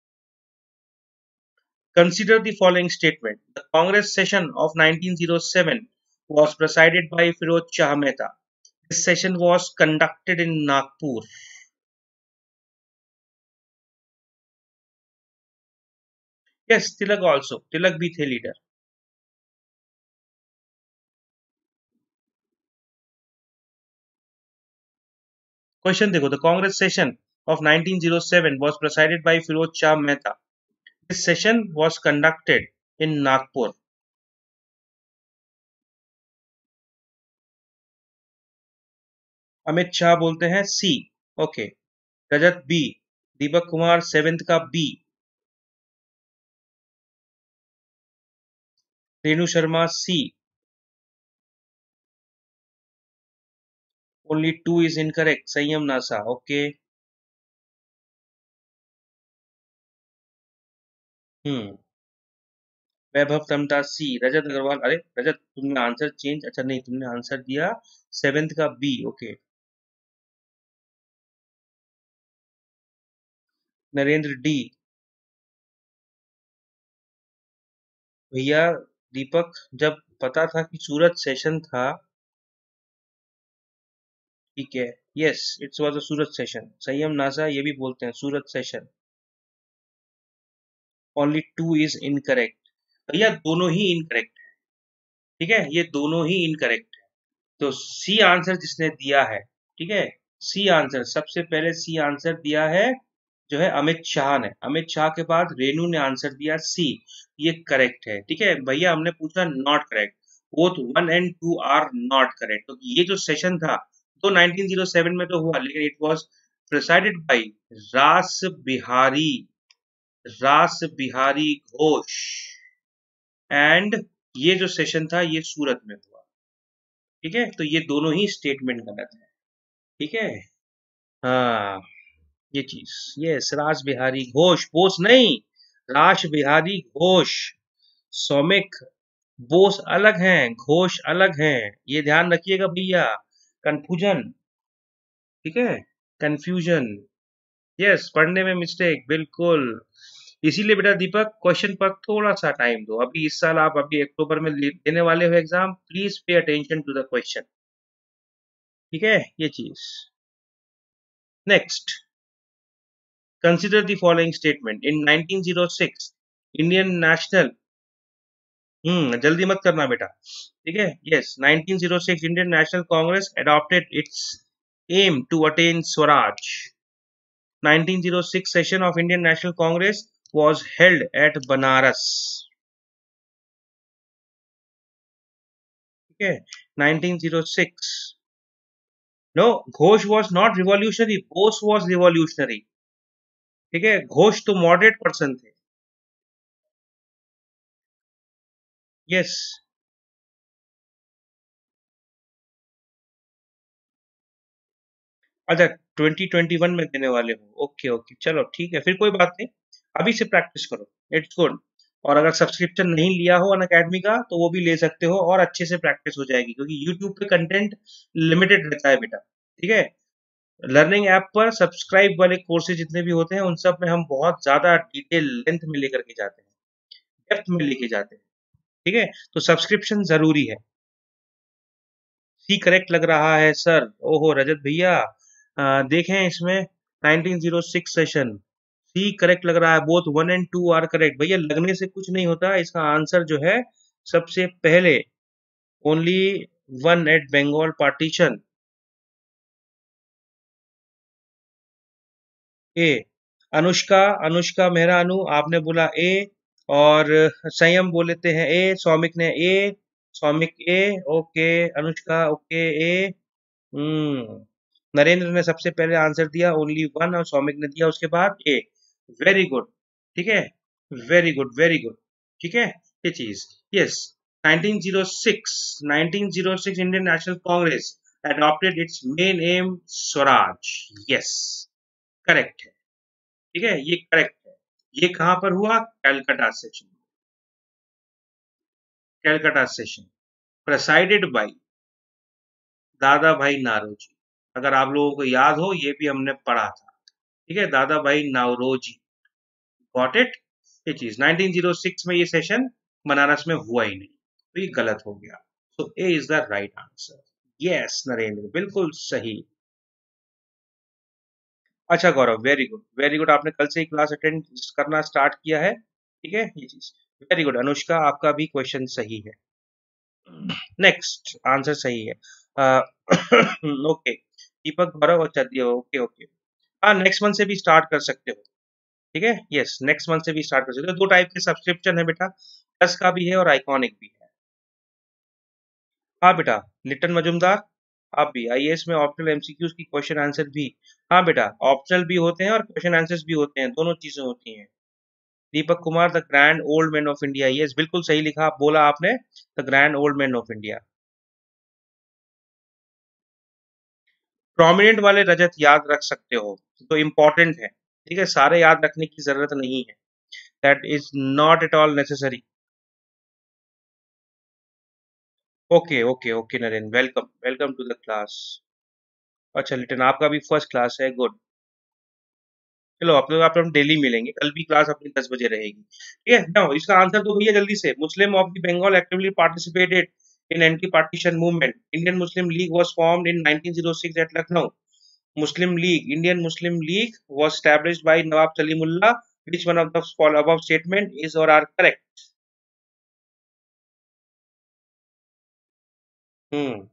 consider the following statement. The Congress session of nineteen oh seven was presided by Firoz Shah Mehta. This session was conducted in Nagpur. Yes, Tilak also. Tilak भी थे leader. Question देखो, the Congress session of nineteen oh seven was presided by Firoz Shah Mehta. This session was conducted in Nagpur. Amit Shah बोलते हैं C. Okay, Rajat B, Deepak Kumar seventh का B, Renu Sharma C, only two is incorrect, Sanyam Nasa. Okay, hmm, Vaibhav Tamta C, Rajat Agarwal, अरे रजत तुमने answer change, अच्छा नहीं, तुमने answer दिया seventh का बी। Okay, Narendra D. भैया दीपक, जब पता था कि सूरत सेशन था, ठीक है, yes it's was a Surat session, Sanyam Nasa ये भी बोलते हैं Surat session. Only two is incorrect. भैया दोनों ही इनकरेक्ट है, ठीक है, ये दोनों ही इनकरेक्ट है। तो सी आंसर जिसने दिया है, ठीक है, सी आंसर सबसे पहले सी आंसर दिया है जो है अमित शाह ने। अमित शाह के बाद रेनू ने आंसर दिया सी, ये करेक्ट है। ठीक है भैया, हमने पूछा not correct, both one and two are not correct. तो ये जो सेशन था तो नाइनटीन ओ सेवन में तो हुआ, लेकिन इट वाज प्रिसाइडेड बाय रास बिहारी, रास बिहारी घोष, एंड ये जो सेशन था ये सूरत में हुआ। ठीक है, तो ये दोनों ही स्टेटमेंट गलत है। ठीक है, हाँ, ये चीज, यस, रास बिहारी घोष, बोस नहीं, रास बिहारी घोष। सौमिक, बोस अलग हैं, घोष अलग हैं, ये ध्यान रखिएगा भैया, कंफ्यूजन। ठीक है, कंफ्यूजन, यस, पढ़ने में मिस्टेक, बिल्कुल। इसीलिए बेटा दीपक, क्वेश्चन पर थोड़ा सा टाइम दो। अभी इस साल आप अभी अक्टूबर में ले- देने वाले हो exam, please pay attention to the question. ठीक है, ये चीज। Next, consider the following statement. In nineteen O six Indian National, hmm, जल्दी मत करना बेटा, ठीक है, yes, nineteen O six Indian National Congress adopted its aim to attain Swaraj. Nineteen O six session of Indian National Congress was held at Banaras. ठीक है, nineteen O six. No, Ghosh was not revolutionary, Bose was revolutionary। ठीक है, घोष तो moderate person थे। Yes, अच्छा, twenty twenty one में देने वाले हो, ओके ओके, चलो ठीक है, फिर कोई बात नहीं, अभी से प्रैक्टिस करो, इट्स गुड। और अगर सब्सक्रिप्शन नहीं लिया हो अन अकेडमी का तो वो भी ले सकते हो, और अच्छे से प्रैक्टिस हो जाएगी, क्योंकि यूट्यूब पे कंटेंट लिमिटेड रहता है बेटा। ठीक है, लर्निंग ऐप पर सब्सक्राइब वाले कोर्सेज जितने भी होते हैं उन सब में हम बहुत ज्यादा डिटेल लेंथ में लेकर के जाते हैं, डेप्थ में लेके जाते हैं। ठीक है, तो सब्सक्रिप्शन जरूरी है। सी करेक्ट लग रहा है सर, ओहो रजत भैया, अ, देखें इसमें नाइनटीन ओ सिक्स सेशन, सी करेक्ट लग रहा है, both one and two are correct. भैया लगने से कुछ नहीं होता, इसका आंसर जो है सबसे पहले only one at Bengal partition, A. Anushka Anushka मेहरानू आपने बोला ए, और संयम बोलते हैं ए, सौमिक ने A, Soumik A, okay Anushka okay A. Hmm Narendra ने सबसे पहले आंसर दिया ओनली वन, और सौमिक ने दिया उसके बाद ए। वेरी गुड, ठीक है, वेरी गुड वेरी गुड, ठीक है ये चीज। यस, नाइनटीन ओ सिक्स नाइनटीन ओ six Indian National Congress adopted its main aim Swaraj. Yes, correct है, ठीक है ये करेक्ट है। ये कहां पर हुआ? Calcutta session, Calcutta session presided by Dadabhai Naoroji. अगर आप लोगों को याद हो, ये भी हमने पढ़ा था, ठीक है, दादा भाई नारोजी। Got it? ये चीज नाइनटीन ओ सिक्स में ये सेशन बनारस में हुआ ही नहीं, तो ये गलत हो गया। So A is the right answer. Yes Narendra, बिल्कुल सही। अच्छा Gaurav, very good very good, आपने कल से ही क्लास अटेंड करना स्टार्ट किया है, ठीक है ये चीज। वेरी गुड अनुष्का, आपका भी क्वेश्चन सही है, नेक्स्ट आंसर सही है। ओके दीपक गौरव, अच्छा ओके ओके, हाँ नेक्स्ट मंथ से भी स्टार्ट कर सकते हो, ठीक है। यस नेक्स्ट मंथ से भी स्टार्ट कर सकते हो। दो टाइप के सब्सक्रिप्शन है बेटा, प्लस का भी है और आइकॉनिक भी है। हाँ बेटा, लिटन मजुमदार, आप भी आईएएस में ऑप्शनल एमसीक्यूज की क्वेश्चन आंसर भी, हाँ बेटा ऑप्शनल भी होते हैं और क्वेश्चन आंसर्स भी होते हैं, दोनों चीजें होती हैं। Deepak Kumar, the grand old man of India, yes बिल्कुल सही लिखा, बोला आपने, the grand old man of India. Prominent वाले रजत याद रख सकते हो तो इम्पोर्टेंट है, ठीक है, सारे याद रखने की जरूरत नहीं है, that is not at all necessary. Okay okay okay Naren, welcome welcome to the class. अच्छा लिटन, आपका भी फर्स्ट क्लास है, गुड। चलो अब तो आप हम डेली मिलेंगे, कल भी क्लास अपनी दस बजे रहेगी, ठीक है ना। इसका आंसर तो भैया जल्दी से, Muslim of the Bengal actively participated in anti partition movement, Indian Muslim League was formed in nineteen O six at Lucknow. Muslim League, Indian Muslim League was established by Nawab Salimullah. Which one of the above statement is or are correct? Hmm.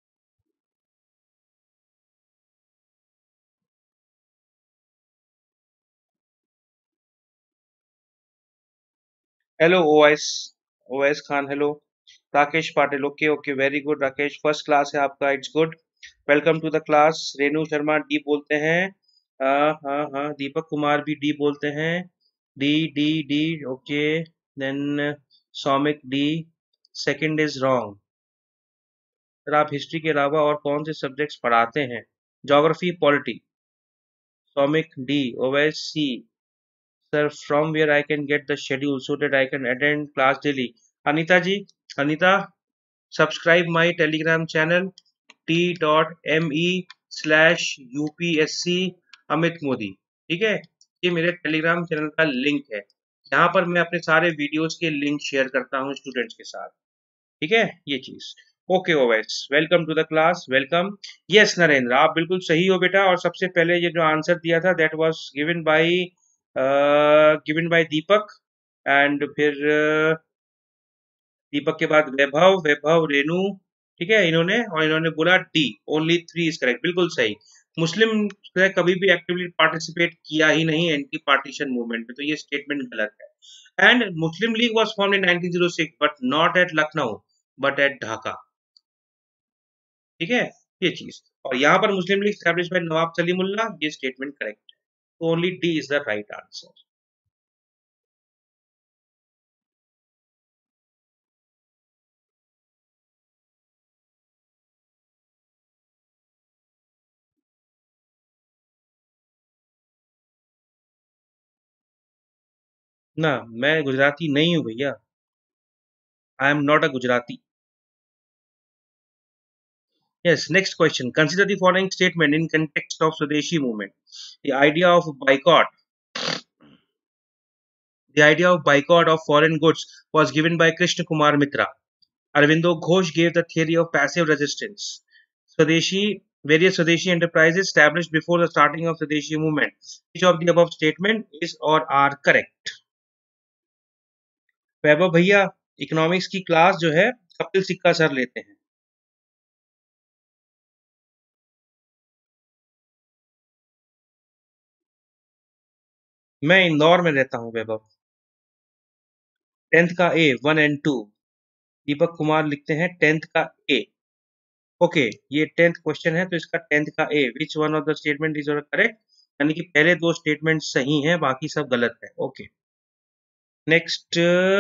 Hello, O S. O S Khan, hello. Rakesh Patil, okay, okay, very good. Rakesh, first class है आपका, it's good. Welcome to the class. Renu Sharma D बोलते हैं, हाँ हाँ हाँ, दीपक कुमार भी D बोलते हैं, D D D, okay. Then Soumik D, second is wrong. Sir आप हिस्ट्री के अलावा और कौन से सब्जेक्ट्स पढ़ाते हैं? Geography, polity. Soumik D, Owais C, sir from where I can get the schedule so that I can attend class daily? Anita ji, Anita, subscribe my telegram channel t.me slash upsc Amit Modi, ठीक है, ये मेरे टेलीग्राम चैनल का link है, यहाँ पर मैं अपने सारे वीडियोस के लिंक शेयर करता हूँ स्टूडेंट्स के साथ, ठीक है ये चीज। Okay Owais, welcome to the class, welcome. Yes Narendra, आप बिल्कुल सही हो बेटा, और सबसे पहले ये जो आंसर दिया था that was given by given by Deepak, and फिर uh, दीपक के बाद वैभव, वैभव रेनू, ठीक है, इन्होंने और इन्होंने बोला D, only three is correct, बिल्कुल सही। मुस्लिम ने कभी भी एक्टिवली पार्टिसिपेट किया ही नहीं एंटी पार्टीशन मूवमेंट में, तो ये स्टेटमेंट गलत है। And Muslim League was formed in nineteen O six but not at Lucknow but at Dhaka, ठीक है ये चीज। और यहाँ पर Muslim League establish by Nawab Salimullah, ये स्टेटमेंट करेक्ट है, तो only D is the right answer. ना, मैं गुजराती नहीं हूँ भैया, I am not a Gujarati. Yes, next question. Consider the following statement in context of Swadeshi movement. The idea of boycott, the idea of boycott of foreign goods was given by Krishna Kumar Mitra. Arvindo Ghosh gave the theory of passive resistance. Swadeshi, various Swadeshi enterprises established before the starting of Swadeshi movement. Which of the above statement is or are correct? Vaibhav भैया, economics की class जो है कपिल सिक्का sir लेते हैं। मैं इंदौर में रहता हूँ वैभव। टेंथ का A, one and two. Deepak Kumar लिखते हैं टेंथ का ए। ओके, ये टेंथ क्वेश्चन है तो इसका टेंथ का A, which one of the statement is correct, यानी कि पहले दो स्टेटमेंट सही हैं, बाकी सब गलत है। Okay, next.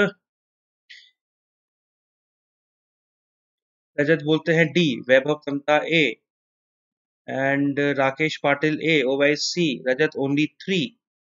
रजत बोलते हैं D, Vaibhav Tamta A, and Rakesh Patil A, Owais C, Rajat only three.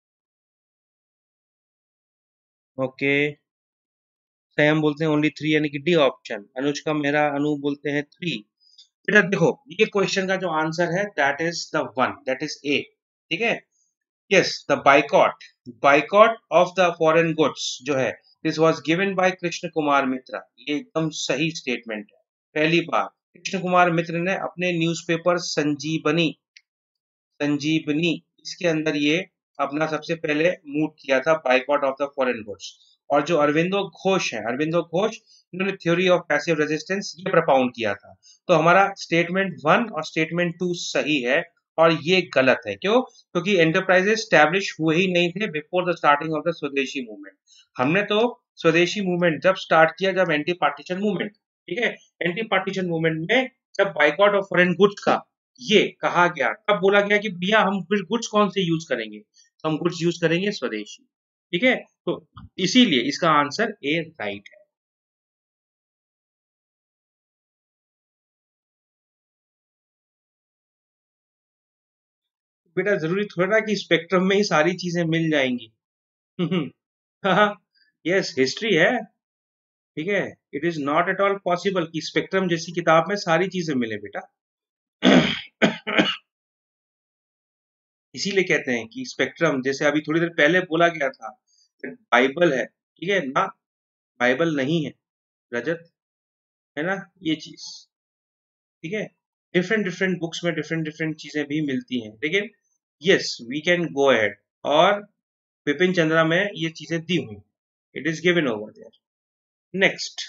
Okay, Sam बोलते हैं ओनली थ्री, यानी कि डी ऑप्शन। अनुष्का मेहरा अनु बोलते हैं थ्री। बेटा देखो, ये क्वेश्चन का जो आंसर है that is the one, that is A. ठीक है, yes, the boycott, boycott of the foreign goods जो है, this was given by Krishna Kumar Mitra. ये एकदम सही स्टेटमेंट है। पहली बार कृष्ण कुमार मित्र ने अपने न्यूज़पेपर संजीवनी, संजीवनी इसके अंदर ये अपना सबसे पहले मूव किया था, boycott of the foreign goods. और जो अरविंदो घोष है, अरविंदो घोष, इन्होंने थ्योरी ऑफ पैसिव रेजिस्टेंस ये प्रपाउंड किया था। तो हमारा स्टेटमेंट वन और स्टेटमेंट टू सही है, और ये गलत है। क्यों? क्योंकि एंटरप्राइजेस स्टैब्लिश हुए ही नहीं थे before the starting of the Swadeshi movement. हमने तो स्वदेशी मूवमेंट जब स्टार्ट किया, जब एंटी पार्टीशन मूवमेंट, ठीक है, एंटी पार्टीशन मूवमेंट में जब बाइकॉट ऑफ फॉरेन गुड्स का ये कहा गया, तब बोला गया कि भैया हम फिर गुड्स कौन से यूज करेंगे, तो हम गुड्स यूज करेंगे स्वदेशी। ठीक है, तो इसीलिए इसका आंसर ए राइट है। बेटा जरूरी थोड़ा ना कि स्पेक्ट्रम में ही सारी चीजें मिल जाएंगी। यस, हिस्ट्री है। ठीक है, it is not at all possible कि स्पेक्ट्रम जैसी किताब में सारी चीजें मिले बेटा। इसीलिए कहते हैं कि स्पेक्ट्रम, जैसे अभी थोड़ी देर पहले बोला गया था बाइबल है, ठीक है ना, बाइबल नहीं है रजत, है ना, ये चीज। ठीक है, डिफरेंट डिफरेंट बुक्स में डिफरेंट डिफरेंट चीजें भी मिलती हैं, लेकिन yes we can go ahead. और विपिन चंद्रा में ये चीजें दी हुई, it is given over there. Next,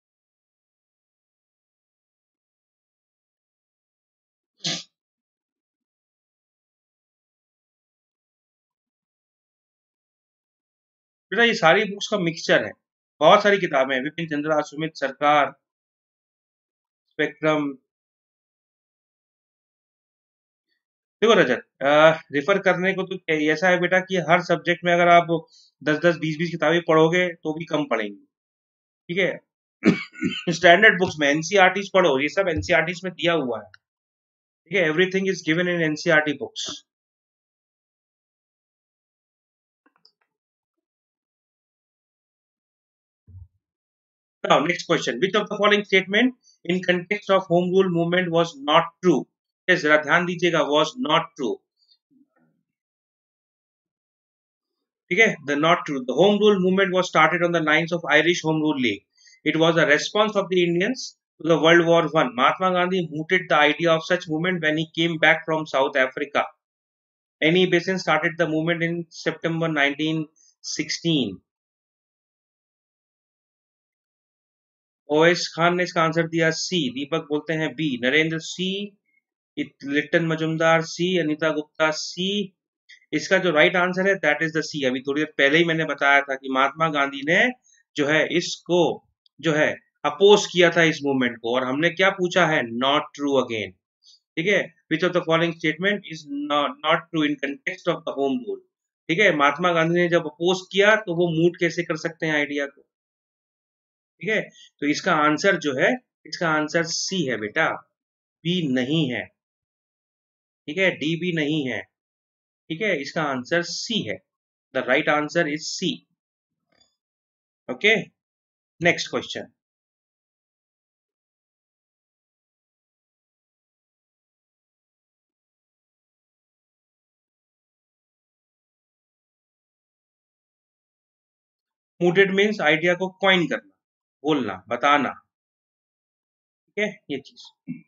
बेटा ये सारी बुक्स का मिक्सचर है, बहुत सारी किताबें हैं, विपिन चंद्रा, सुमित सरकार, स्पेक्ट्रम। देखो रजत, रिफर करने को तो ऐसा है बेटा कि हर सब्जेक्ट में अगर आप दस दस बीस बीस किताबें पढ़ोगे तो भी कम पढ़ेंगे। ठीक है, स्टैंडर्ड बुक्स में एनसीईआरटी पढ़ो, ये सब एनसीईआरटी में दिया हुआ है। ठीक है, everything is given in NCERT books. Now, next question. Which of the following statement in context of home rule movement was not true? Yes, जरा ध्यान दीजिएगा, was not true. ठीक है, the not true. The home rule movement was started on the lines of Irish Home Rule League. It was a response of the Indians to the World War One. Mahatma Gandhi mooted the idea of such movement when he came back from South Africa. N E Besant started the movement in September nineteen sixteen. OS Khan ने इसका answer दिया C. Deepak बोलते हैं B. Narendra C, Litton Majumdar C, Anita Gupta C. इसका जो right answer है that is the C. अभी थोड़ी देर पहले ही मैंने बताया था कि महात्मा गांधी ने जो है इसको जो है अपोज किया था इस मूवमेंट को, और हमने क्या पूछा है, नॉट ट्रू अगेन। ठीक है, which of the following statement is not true in context of the home rule. ठीक है, महात्मा गांधी ने जब अपोज किया तो वो मूड कैसे कर सकते हैं आइडिया को। ठीक है, तो इसका आंसर जो है, इसका आंसर सी है बेटा, बी नहीं है। ठीक है, डी भी नहीं है। ठीक है, इसका आंसर सी है। The right answer is C. Okay, next question. Mooted means idea को कॉइन करना, बोलना, बताना। ठीक है, ये चीज।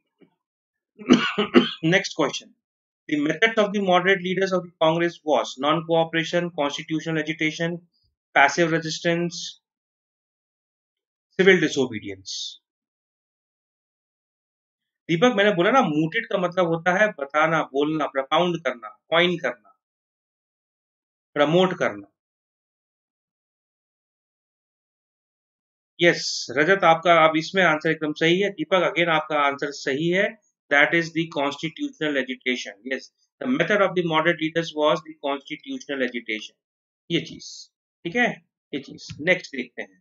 Next question. The methods of the moderate leaders of the Congress was non-cooperation, constitutional agitation, passive resistance, civil disobedience. Deepak, मैंने बोला ना, मूटेड का मतलब होता है बताना, बोलना, प्रपाउंड करना, कॉइन करना। प्रमोट करना। यस रजत, आपका अब इसमें आंसर एकदम सही है। दीपक अगेन आपका आंसर सही है। That is the constitutional agitation. Yes, the method of the modern leaders was the constitutional agitation. ये चीज ठीक है, ये चीज नेक्स्ट देखते हैं।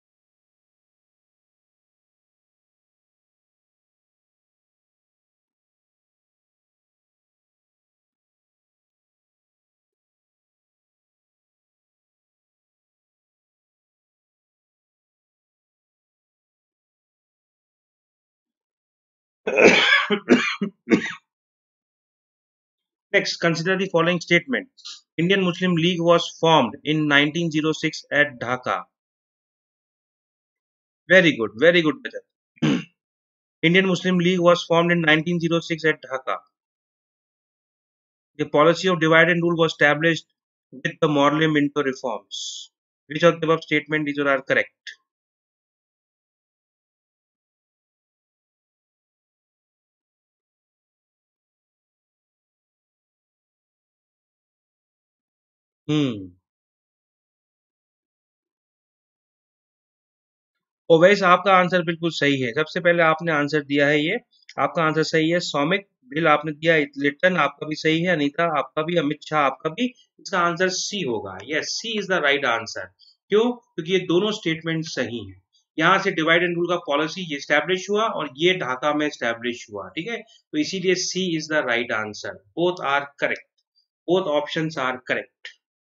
Next, consider the following statement. Indian Muslim League was formed in nineteen oh six at Dhaka. Very good, very good, Rajat. Indian Muslim League was formed in nineteen oh six at Dhaka. The policy of divide and rule was established with the Moralim Minto reforms. Which of the above statement is or are correct? Hmm. Owais, आपका answer बिल्कुल सही है। सबसे पहले आपने answer दिया है ये, आपका आंसर सही है। सौमिक बिल आपने दिया, लिटन आपका भी सही है, अनीता आपका भी, अमित शाह आपका भी। इसका आंसर सी होगा। Yes, C is the right answer. क्यों? क्योंकि ये दोनों स्टेटमेंट सही हैं। यहाँ से डिवाइड एंड रूल का पॉलिसी ये स्टैब्लिश हुआ और ये ढाका में स्टैब्लिश हुआ। ठीक है, तो इसीलिए C is the right answer. Both are correct, both options are correct.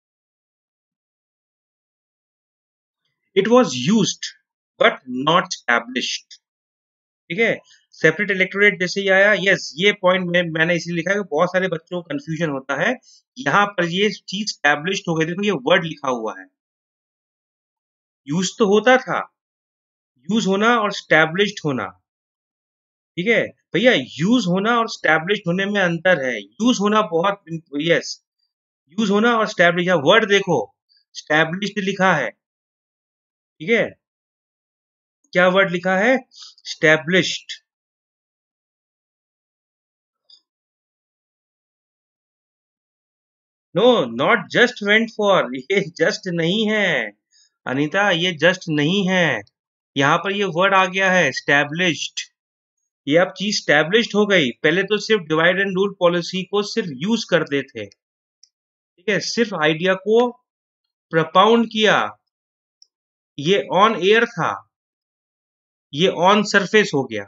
It was used but not established. ठीक है, सेपरेट इलेक्टोरेट जैसे ही आया, यस ये पॉइंट में मैंने इसीलिए लिखा है कि बहुत सारे बच्चों को कंफ्यूजन होता है। यहाँ पर ये चीज स्टैब्लिश्ड हो गई। देखो ये वर्ड लिखा हुआ है, यूज तो होता था, यूज होना और स्टैब्लिश्ड होना। ठीक है भैया, यूज होना और स्टैब्लिश्ड होने में अंतर है। यूज होना बहुत, यस, यूज होना और स्टैब्लिश, वर्ड देखो, स्टैब्लिश्ड लिखा है। ठीक है, क्या वर्ड लिखा है? Established. No, not just went for, ये जस्ट नहीं है अनीता, ये जस्ट नहीं है। यहाँ पर ये वर्ड आ गया है स्टैब्लिश्ड। ये अब चीज स्टैब्लिश्ड हो गई। पहले तो सिर्फ डिवाइड एंड रूल पॉलिसी को सिर्फ यूज करते थे। ठीक है, सिर्फ आइडिया को प्रपाउंड किया, ये ऑन एयर था, ये ऑन सरफेस हो गया।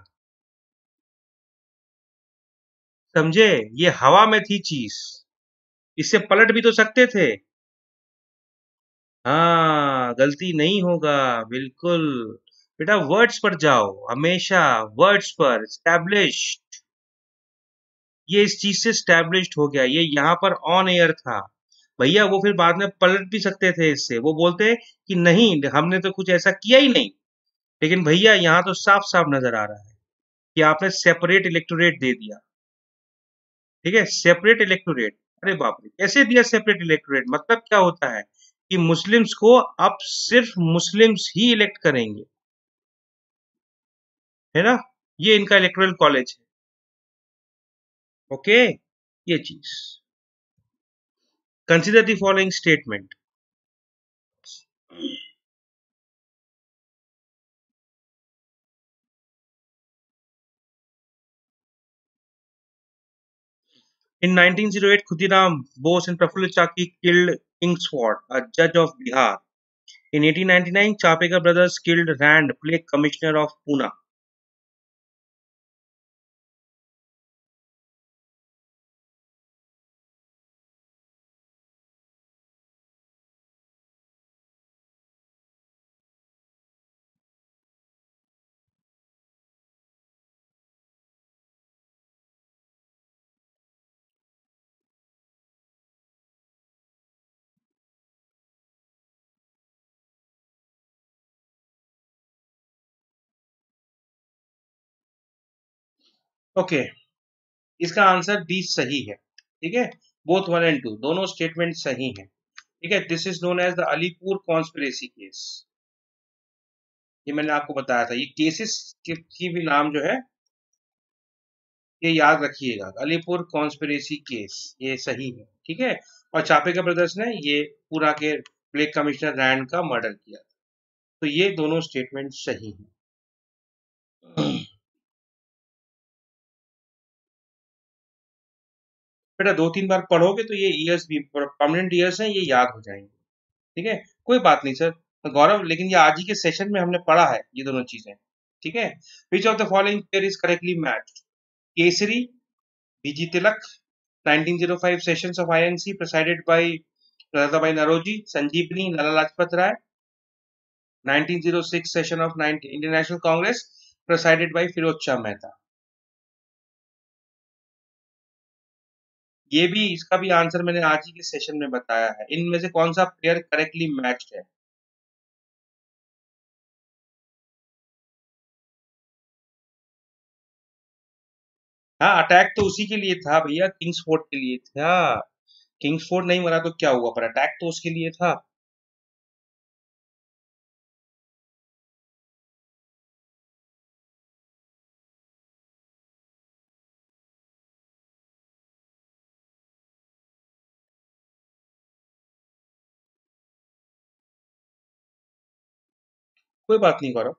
समझे? ये हवा में थी चीज, इससे पलट भी तो सकते थे। हाँ, गलती नहीं होगा, बिल्कुल। बेटा वर्ड्स पर जाओ, हमेशा वर्ड्स पर। स्टैब्लिश, ये इस चीज से स्टैब्लिश्ड हो गया। ये यहाँ पर ऑन एयर था भैया, वो फिर बाद में पलट भी सकते थे इससे। वो बोलते कि नहीं, हमने तो कुछ ऐसा किया ही नहीं। लेकिन भैया यहाँ तो साफ साफ नजर आ रहा है कि आपने सेपरेट इलेक्टोरेट दे दिया। ठीक है, सेपरेट इलेक्टोरेट। अरे बाप रे, कैसे दिया सेपरेट इलेक्टोरेट? मतलब क्या होता है कि मुस्लिम्स को अब सिर्फ मुस्लिम्स ही इलेक्ट करेंगे, है ना? ये इनका इलेक्टोरल कॉलेज है। ओके, ये चीज। Consider the following statement. In nineteen oh eight, Khudiram Bose and Prafulla Chaki killed Kingsford, a judge of Bihar. In eighteen ninety-nine, Chapekar brothers killed Rand, plague commissioner of Pune. Okay, इसका answer B सही है। ठीक है, both one and two, दोनों statement सही हैं। ठीक है, this is known as the Alipore conspiracy case. ये मैंने आपको बताया था। ये केसेस की, की भी नाम जो है ये याद रखिएगा, अलीपुर कॉन्स्पिरेसी केस, ये सही है। ठीक है। और चापेकर ब्रदर्स ने ये पूरा के प्लेग कमिश्नर रैंड का मर्डर किया। तो ये दोनों स्टेटमेंट सही हैं। बेटा दो तीन बार पढ़ोगे तो ये ईयर्स भी परमानेंट ईयर्स हैं, ये याद हो जाएंगे। ठीक है, कोई बात नहीं सर गौरव, लेकिन ये आज ही के सेशन में हमने पढ़ा है ये दोनों चीजें। ठीक है। Which of the following pair is correctly matched? Kesari, BG Tilak, nineteen zero five sessions of INC presided by Dadabhai Naoroji, Sanjivani, Lala Lajpat Rai, nineteen zero six session of Indian National Congress presided by Firoz Shah Mehta. ये भी, इसका भी आंसर मैंने आज ही के सेशन में बताया है। इनमें से कौन सा पेयर करेक्टली मैच्ड है? हाँ, अटैक तो उसी के लिए था भैया, किंग्सफोर्ड के लिए था। किंग्सफोर्ड नहीं मरा तो क्या हुआ, पर अटैक तो उसके लिए था। कोई बात नहीं गौरव।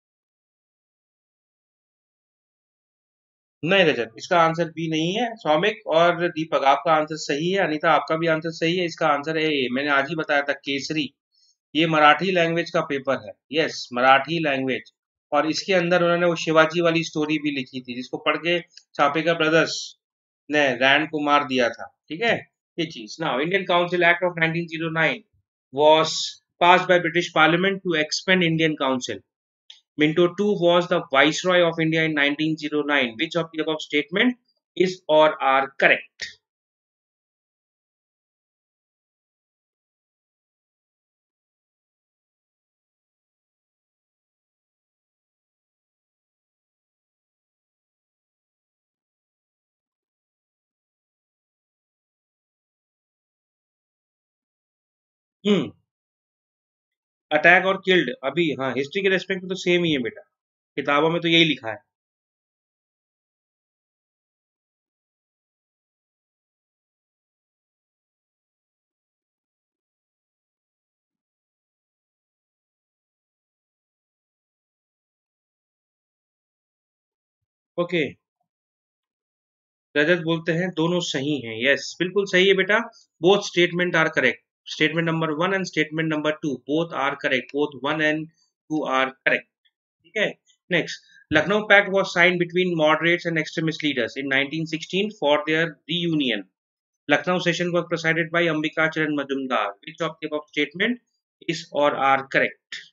नहीं रजत, इसका आंसर बी नहीं है। सौमिक और दीपक, आपका आंसर सही है। अनीता, आपका भी आंसर सही है। इसका आंसर है ए। मैंने आज ही बताया था, केसरी। ये मराठी लैंग्वेज का पेपर है। Yes, Marathi language. और इसके अंदर उन्होंने वो शिवाजी वाली स्टोरी भी लिखी थी, जिसको पढ़ के छापेकर ब्रदर्स ने रैंड को मार दिया था। ठीक है, ये चीज। Now Indian council act of nineteen zero nine was passed by British Parliament to expand Indian Council. Minto the second was the Viceroy of India in nineteen oh nine. Which of the above statement is or are correct? Hmm, attack और killed अभी, हाँ, history के respect में तो same ही है बेटा, किताबों में तो यही लिखा है। ओके, रजत बोलते हैं दोनों सही हैं। यस, बिल्कुल सही है बेटा। Both statement are correct. Statement number one and statement number two, both are correct. Both one and two are correct. ठीक है। Next, Lucknow Pact was signed between moderates and extremist leaders in nineteen sixteen for their reunion. Lucknow session was presided by Ambika Charan Majumdar. Which of the above statement is or are correct?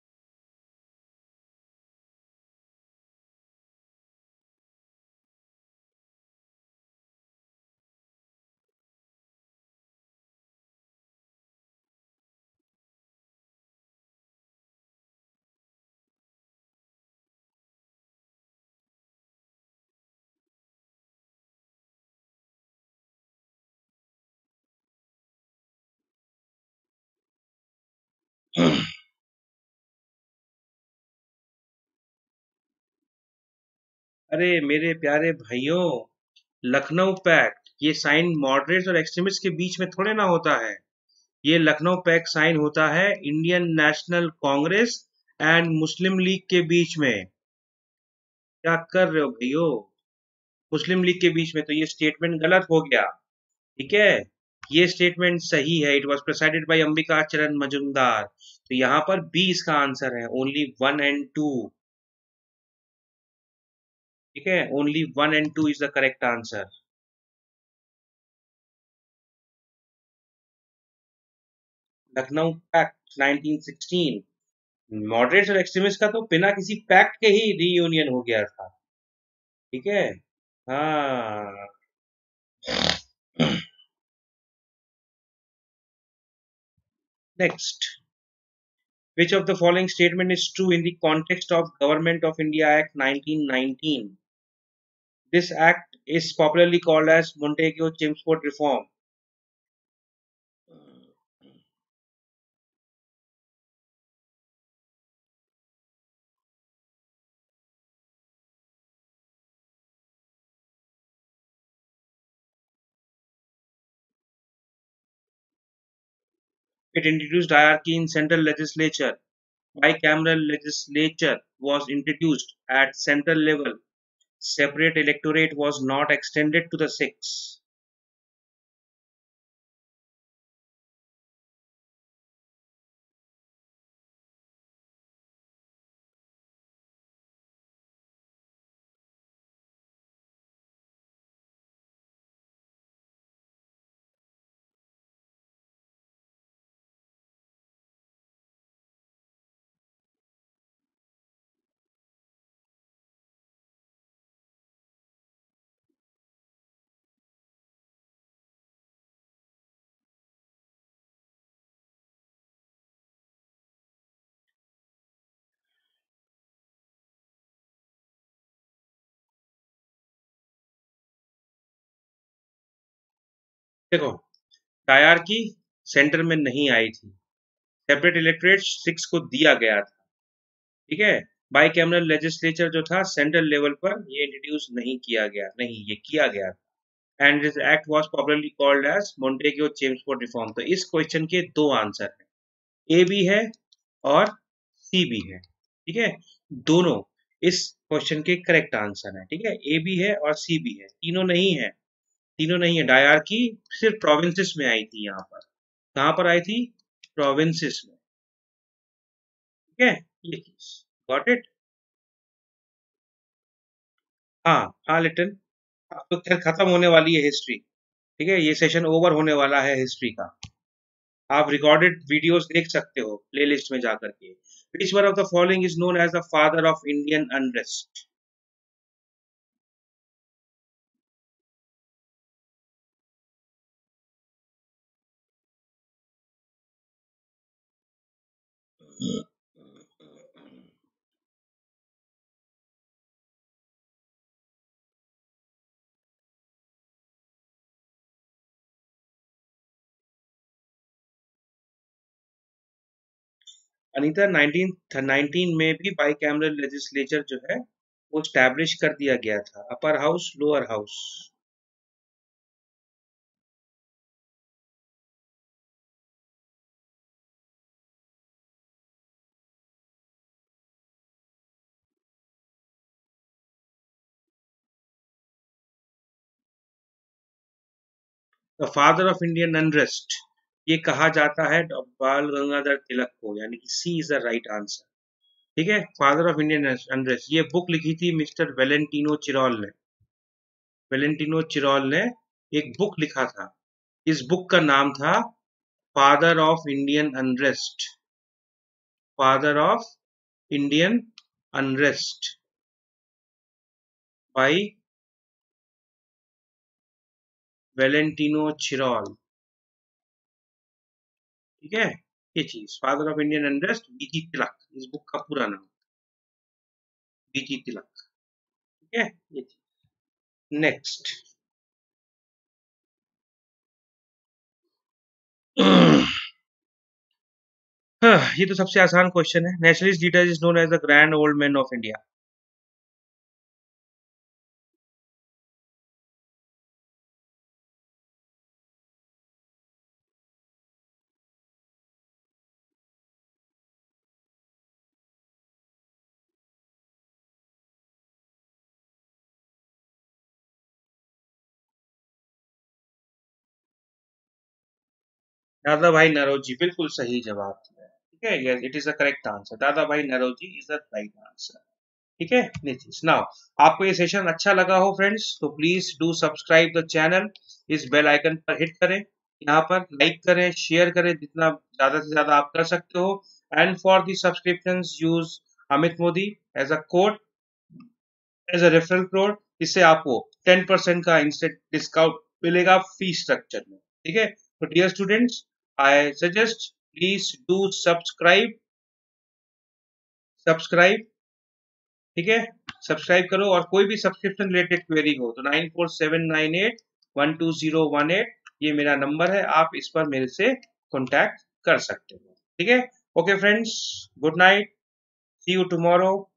अरे मेरे प्यारे भाइयों, Lucknow pact ये sign moderates और extremist के बीच में थोड़े ना होता है। ये लखनऊ पैक्ट साइन होता है Indian National Congress and Muslim League के बीच में। क्या कर रहे हो भाइयों, मुस्लिम लीग के बीच में। तो ये स्टेटमेंट गलत हो गया। ठीक है, ये स्टेटमेंट सही है। It was presided by Ambika Charan Majumdar. तो यहाँ पर बी इसका आंसर है, ओनली वन एंड टू। ठीक है, only one and two is the correct answer. Lucknow pact nineteen sixteen, moderates और एक्सट्रीमिस्ट का तो बिना किसी पैक्ट के ही रीयूनियन हो गया था। ठीक है। हाँ। Next, which of the following statement is true in the context of Government of India Act nineteen nineteen? This act is popularly called as Montagu-Chelmsford Reform. It introduced hierarchy in central legislature. Bicameral legislature was introduced at central level. Separate electorate was not extended to the six. देखो, hierarchy center में नहीं आई थी, separate electorate six को दिया गया था, ठीक है। बाई कैमरल लेजिस्लेचर जो था सेंट्रल लेवल पर ये इंट्रोड्यूस नहीं किया गया, नहीं ये किया गया था। And this act was popularly called as Montagu Chelmsford reform. तो इस क्वेश्चन के दो आंसर हैं, ए भी है और सी भी है, ठीक है। दोनों इस क्वेश्चन के करेक्ट आंसर है, ठीक है। ए भी है और सी भी है, तीनों नहीं है, तीनों नहीं है। डायरार्की सिर्फ प्रोविंसेस में आई थी, यहाँ पर कहाँ पर आई थी? प्रोविंसेस में, ठीक है। ये चीज गॉट इट। हाँ हाँ लिटिल, अब तो खैर खत्म होने वाली है हिस्ट्री, ठीक है। ये सेशन ओवर होने वाला है हिस्ट्री का। आप रिकॉर्डेड वीडियोस देख सकते हो प्लेलिस्ट में जाकर के। Which one of the following is known as the father of Indian unrest? Anita, nineteen nineteen में भी बाई कैमरल लेजिस्लेचर जो है वो स्टैब्लिश कर दिया गया था, upper house lower house. The father of Indian unrest ये कहा जाता है बाल गंगाधर तिलक को, यानी कि C is the right answer, ठीक है। फादर ऑफ इंडियन अनरेस्ट ये बुक लिखी थी मिस्टर वेलेंटिनो चिरोल ने। वेलेंटिनो चिरोल ने एक बुक लिखा था, इस बुक का नाम था father of Indian unrest, father of Indian unrest by Valentine Chirol, ठीक है। ये चीज father of Indian unrest BG Tilak, इस बुक का पूरा नाम बीजी तिलक, ठीक है। ये चीज नेक्स्ट। हाँ, ये तो सबसे आसान क्वेश्चन है। Nationalist leader is known as the grand old man of India. Dadabhai Naoroji बिल्कुल सही जवाब दिया है, ठीक है। Yes, it is the correct answer. Dadabhai Naoroji is the right answer, ठीक है। नीतीश, नाउ आपको ये सेशन अच्छा लगा हो फ्रेंड्स, तो please do subscribe the channel, इस बेल आइकन पर हिट करें, यहाँ पर लाइक करें, शेयर करें, जितना ज्यादा से ज्यादा आप कर सकते हो। And for the subscription use Amit Modi as a code, as a referral code, इससे आपको टेन परसेंट का इंस्टेंट डिस्काउंट मिलेगा फी स्ट्रक्चर में, ठीक है। तो dear students, I suggest please do subscribe, subscribe, ठीक है। सब्सक्राइब करो, और कोई भी सब्सक्रिप्शन रिलेटेड क्वेरी हो तो nine four seven nine eight one two zero one eight ये मेरा नंबर है, आप इस पर मेरे से कॉन्टैक्ट कर सकते हो, ठीक है। Okay friends, good night, see you tomorrow.